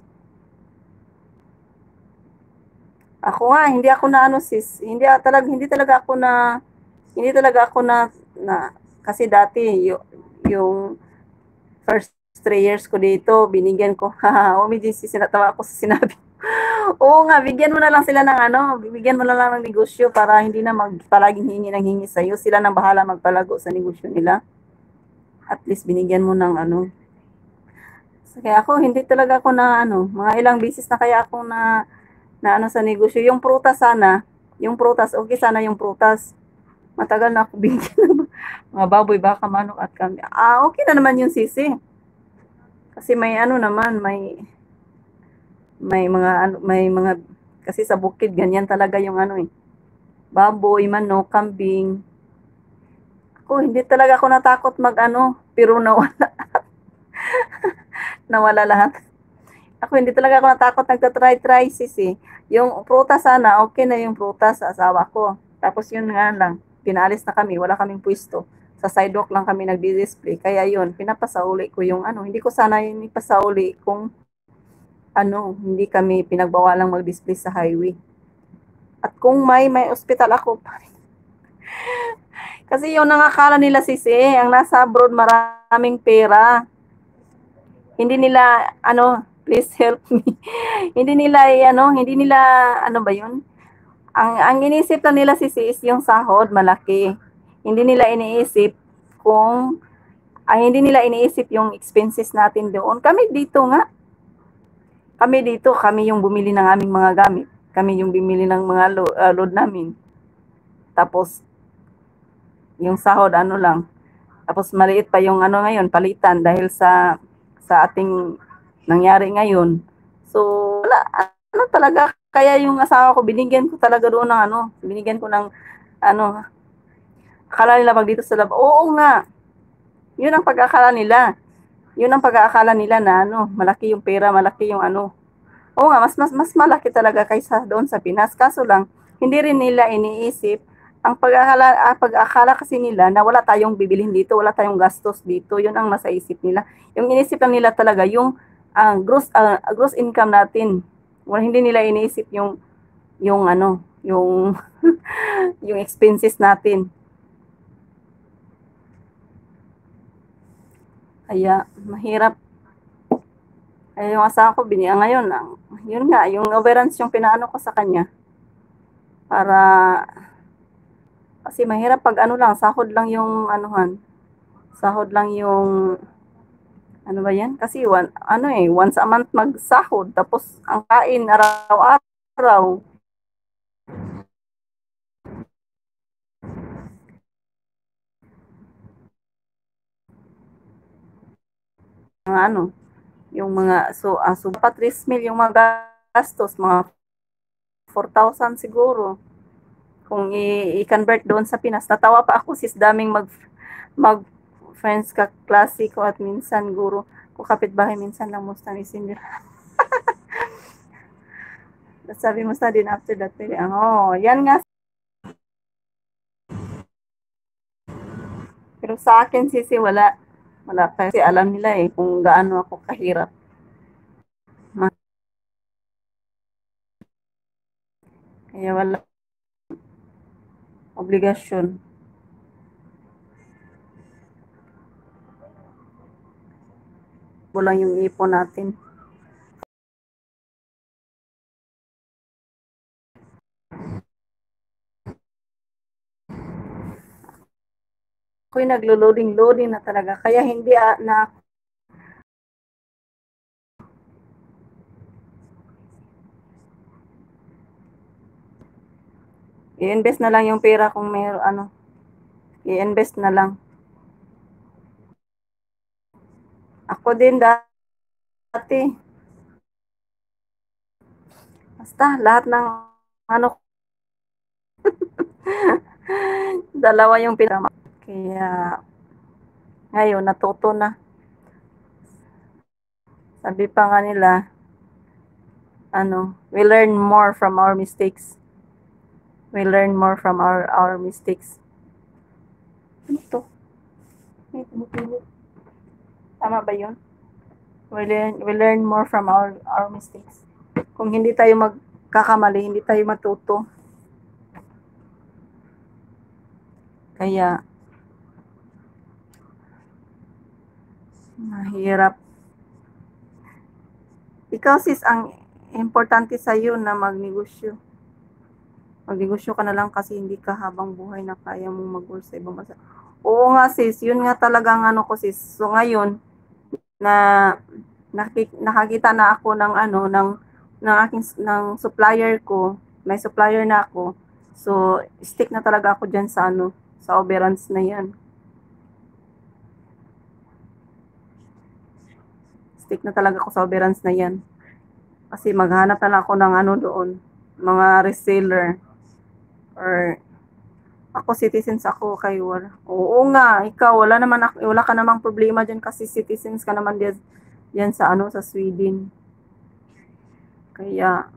Speaker 1: Ako nga, hindi ako na ano sis, hindi talaga hindi talaga ako na hindi talaga ako na, na kasi dati yung, yung first three years ko dito, binigyan ko, haha, umidisi sinatawa ako sa sinabi. Oo nga, bigyan mo na lang sila ng ano, bigyan mo na lang ng negosyo para hindi na magpalaging hingi ng hingi sa'yo. Sila nang bahala magpalago sa negosyo nila. At least binigyan mo ng ano. So, kaya ako, hindi talaga ako na ano, mga ilang beses na kaya ako na na ano sa negosyo. Yung prutas sana, yung prutas, okay sana yung prutas. Matagal na ako bigyan ng mga baboy, baka, manok at kami. Ah, okay na naman yung sisi. Kasi may ano naman, may may mga ano, may mga kasi sa bukid ganyan talaga yung ano eh. baboy, manok, kambing. Ako, hindi talaga ako natakot mag-ano, pero nawala, nawala lahat. Ako, hindi talaga ako natakot nagtatry-try, sis eh. Yung prutas sana, okay na yung prutas sa asawa ko. Tapos yun nga lang, pinaalis na kami, wala kaming pwesto. Sa sidewalk lang kami nagdi-display. Kaya yun, pinapasauli ko yung ano, hindi ko sana yun ipasauli kung ano, hindi kami pinagbawalang mag-display sa highway. At kung may may ospital ako, kasi yung nangakala nila sisi, ang nasa abroad maraming pera. Hindi nila ano, please help me. hindi nila ano, hindi nila ano ba 'yun? Ang ang iniisip lang nila sisi is yung sahod malaki. Hindi nila iniisip kung ang hindi nila iniisip yung expenses natin doon. Kami dito nga, kami dito, kami yung bumili ng aming mga gamit. Kami yung bumili ng mga lo- uh, load namin. Tapos yung sahod ano lang. Tapos maliit pa yung ano ngayon, palitan dahil sa sa ating nangyari ngayon. So, wala, ano talaga, kaya yung asawa ko, binigyan ko talaga doon ng ano, binigyan ko ng, ano, akala nila pag dito sa lab, oo nga, yun ang pag-akala nila. Yun ang pag-aakala nila na ano, malaki yung pera, malaki yung ano. Oo nga, mas, mas, mas malaki talaga kaysa doon sa Pinas. Kaso lang, hindi rin nila iniisip ang pag-akala, ah, pag-akala kasi nila na wala tayong bibilhin dito, wala tayong gastos dito, yun ang nasa isip nila. Yung inisip lang nila talaga yung uh, gross uh, gross income natin. Wala, hindi nila iniisip yung yung ano, yung yung expenses natin. Kaya mahirap. Ay, yung asawa ko biniya ngayon, ang, yun nga, yung overruns yung pinaano ko sa kanya para kasi mahirap pag ano lang, sahod lang yung anuhan, sahod lang yung ano ba yan? Kasi one, ano eh, once a month magsahod, tapos ang kain araw-araw. Mga ano, yung mga, so, uh, so pa three mil yung mga gastos, mga four thousand siguro. Kung i-convert doon sa Pinas, natawa pa ako sis daming mag, mag friends ka klase ko at minsan guro ko kapitbahay minsan lang musta ni Cindy. Sabi mo sa din after that, oh, yan nga. Pero sa akin, sisi, wala. Wala kasi alam nila eh kung gaano ako kahirap. Kaya wala obligasyon. Bulang yung ipon natin. Ako'y naglo-loading-loading na talaga. Kaya hindi uh, na i-invest na lang yung pera kung may ano, i-invest na lang. Ako din dati. Basta lahat ng ano dalawa yung pinama. Kaya ngayon natuto na. Sabi pa nga nila, ano, we learn more from our mistakes. We learn more from our our mistakes. Ano to? May tumutulo. Tama ba yun? We learn, we learn more from our our mistakes. Kung hindi tayo magkakamali, hindi tayo matuto. Kaya, mahirap. Ikaw sis, ang importante sa iyo na magnegosyo. Magnegosyo ka na lang kasi hindi ka habang buhay na kaya mong mag-work sa ibang bansa. Oo nga sis, yun nga talagang ano ko sis. So ngayon, na nakikita na ako ng ano, ng, ng aking, ng supplier ko, may supplier na ako. So, stick na talaga ako dyan sa ano, sa overruns na yan. Stick na talaga ako sa overruns na yan. Kasi maghanap na lang ako ng ano doon, mga reseller. Or ako citizens ako kay wala. Oo nga, ikaw wala naman ako, wala ka namang problema diyan kasi citizens ka naman diyan, diyan sa ano sa Sweden. Kaya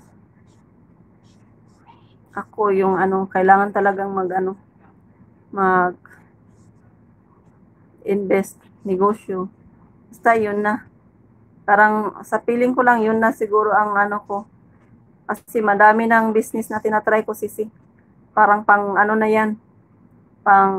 Speaker 1: ako yung ano, kailangan talagang mag ano, mag invest, negosyo. Basta yun na. Parang sa feeling ko lang yun na siguro ang ano ko. Kasi madami ng business na tinatry ko sisi. Parang pang ano na yan, pang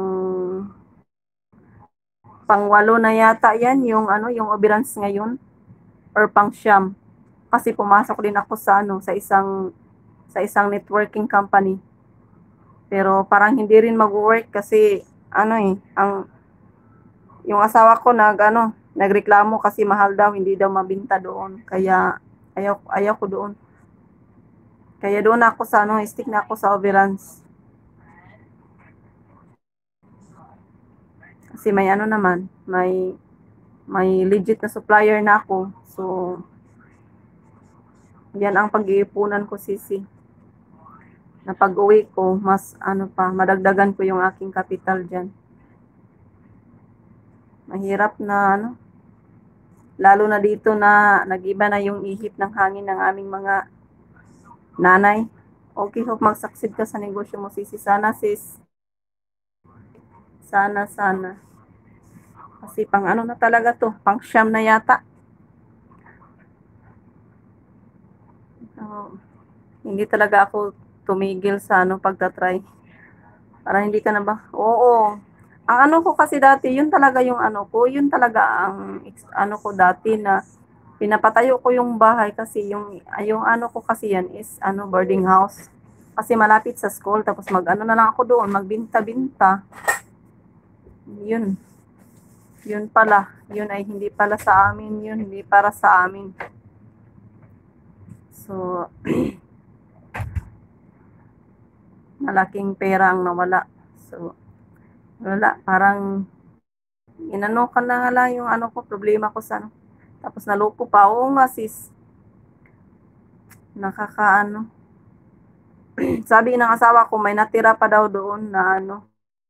Speaker 1: pang walo na yata yan yung ano, yung Oberans ngayon or pang siyam. Kasi pumasok din ako sa ano, sa isang sa isang networking company. Pero parang hindi rin mag-work kasi ano eh, ang yung asawa ko nag ano, nagreklamo kasi mahal daw, hindi daw mabinta doon. Kaya ayaw ayaw ko doon. Kaya doon ako sa ano, stick na ako sa Oberans. Kasi may ano naman, may may legit na supplier na ako. So yan ang pag-iipunan ko sisi. Na pag-uwi ko, mas ano pa, madagdagan ko yung aking capital diyan. Mahirap na ano, lalo na dito na nag-iba na yung ihip ng hangin ng aming mga nanay. Okay, hope mag-succeed ka sa negosyo mo, sisi. Sana, sis. Sana, sana. Kasi pang ano na talaga to, pang siyam na yata. So, hindi talaga ako tumigil sa ano pagtatry. Para hindi ka na ba? Oo. Ang ano ko kasi dati, yun talaga yung ano ko, yun talaga ang ano ko dati na pinapatayo ko yung bahay kasi yung yung ano ko kasi yan is ano boarding house. Kasi malapit sa school tapos mag-ano na lang ako doon, magbinta-binta. Yun. Yun pala. Yun ay hindi pala sa amin, yun hindi para sa amin. So malaking pera ang nawala. So wala, parang inano ka na nga lang yung ano ko, problema ko sa ano. Tapos naloko pa, oo nga sis. Nakakaano. Sabi ng asawa ko, may natira pa daw doon na ano.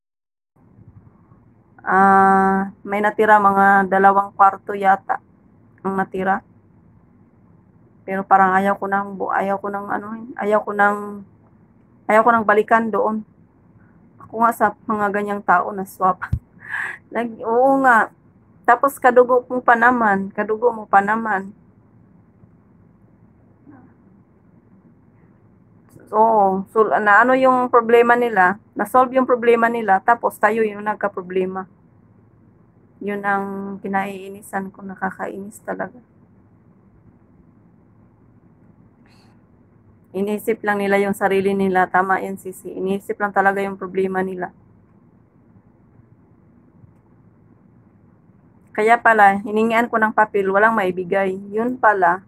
Speaker 1: Ah, uh, may natira mga dalawang kwarto yata ang natira. Pero parang ayaw ko nang ayaw ko nang ano, ayaw ko nang ayaw ko nang balikan doon. Ako nga sa mga ganyang tao na swap. Nag, oo nga. Tapos kadugo mo pa naman, kadugo mo pa naman. Oo, so, na ano yung problema nila, na-solve yung problema nila, tapos tayo yung nagka-problema. Yun ang kinaiinisan ko, nakakainis talaga. Inisip lang nila yung sarili nila, tama yan sisi, inisip lang talaga yung problema nila. Kaya pala, hiningian ko ng papel, walang maibigay. Yun pala.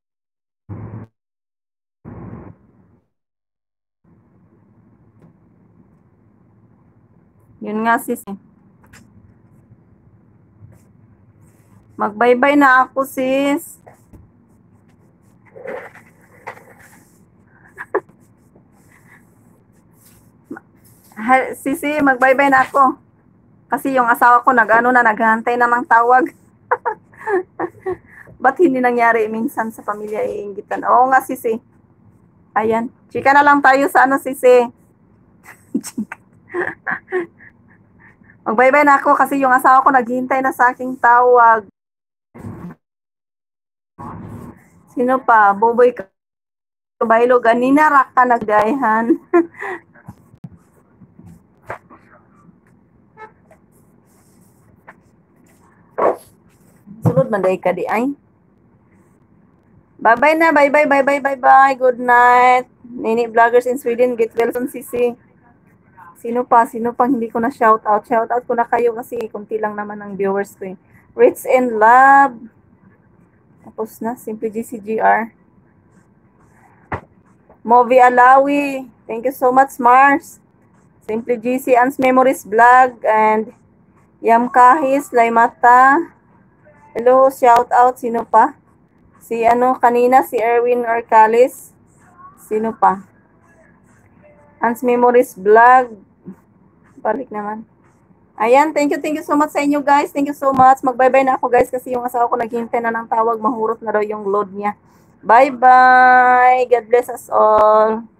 Speaker 1: Yun nga sis. Mag-bye-bye na ako sis. Sisi, mag-bye-bye na ako. Kasi yung asawa ko nag-ano na, naghahantay na ng tawag. Ba't hindi nangyari minsan sa pamilya iinggitan? Oo nga sisi. Ayan. Chika na lang tayo sa ano sisi. Mag-bye-bye na ako kasi yung asawa ko naghihintay na sa aking tawag. Sino pa? Boboy Kabaylo. Ganina raka nagdayahan. Sulod man day ka di ay. Bye-bye na. Bye-bye, bye-bye, bye-bye. Good night. Nini Vloggers in Sweden. Get well soon sisi. Sino pa? Sino pang hindi ko na shout out? Shout out ko na kayo kasi kunti lang naman ang viewers ko eh. Rich and Love. Tapos na. Simply G C G R. Movie Alawi. Thank you so much, Mars. Simply G C, Ans Memories Vlog. And Yam Kahis, Laymata. Hello, shout out. Sino pa? Si ano kanina, si Erwin Orcalis. Sino pa? Hans Memories Vlog. Balik naman. Ayan, thank you, thank you so much sa inyo guys. Thank you so much. Mag-bye-bye na ako guys kasi yung asawa ko naghihintay na ng tawag. Mahurot na daw yung load niya. Bye-bye. God bless us all.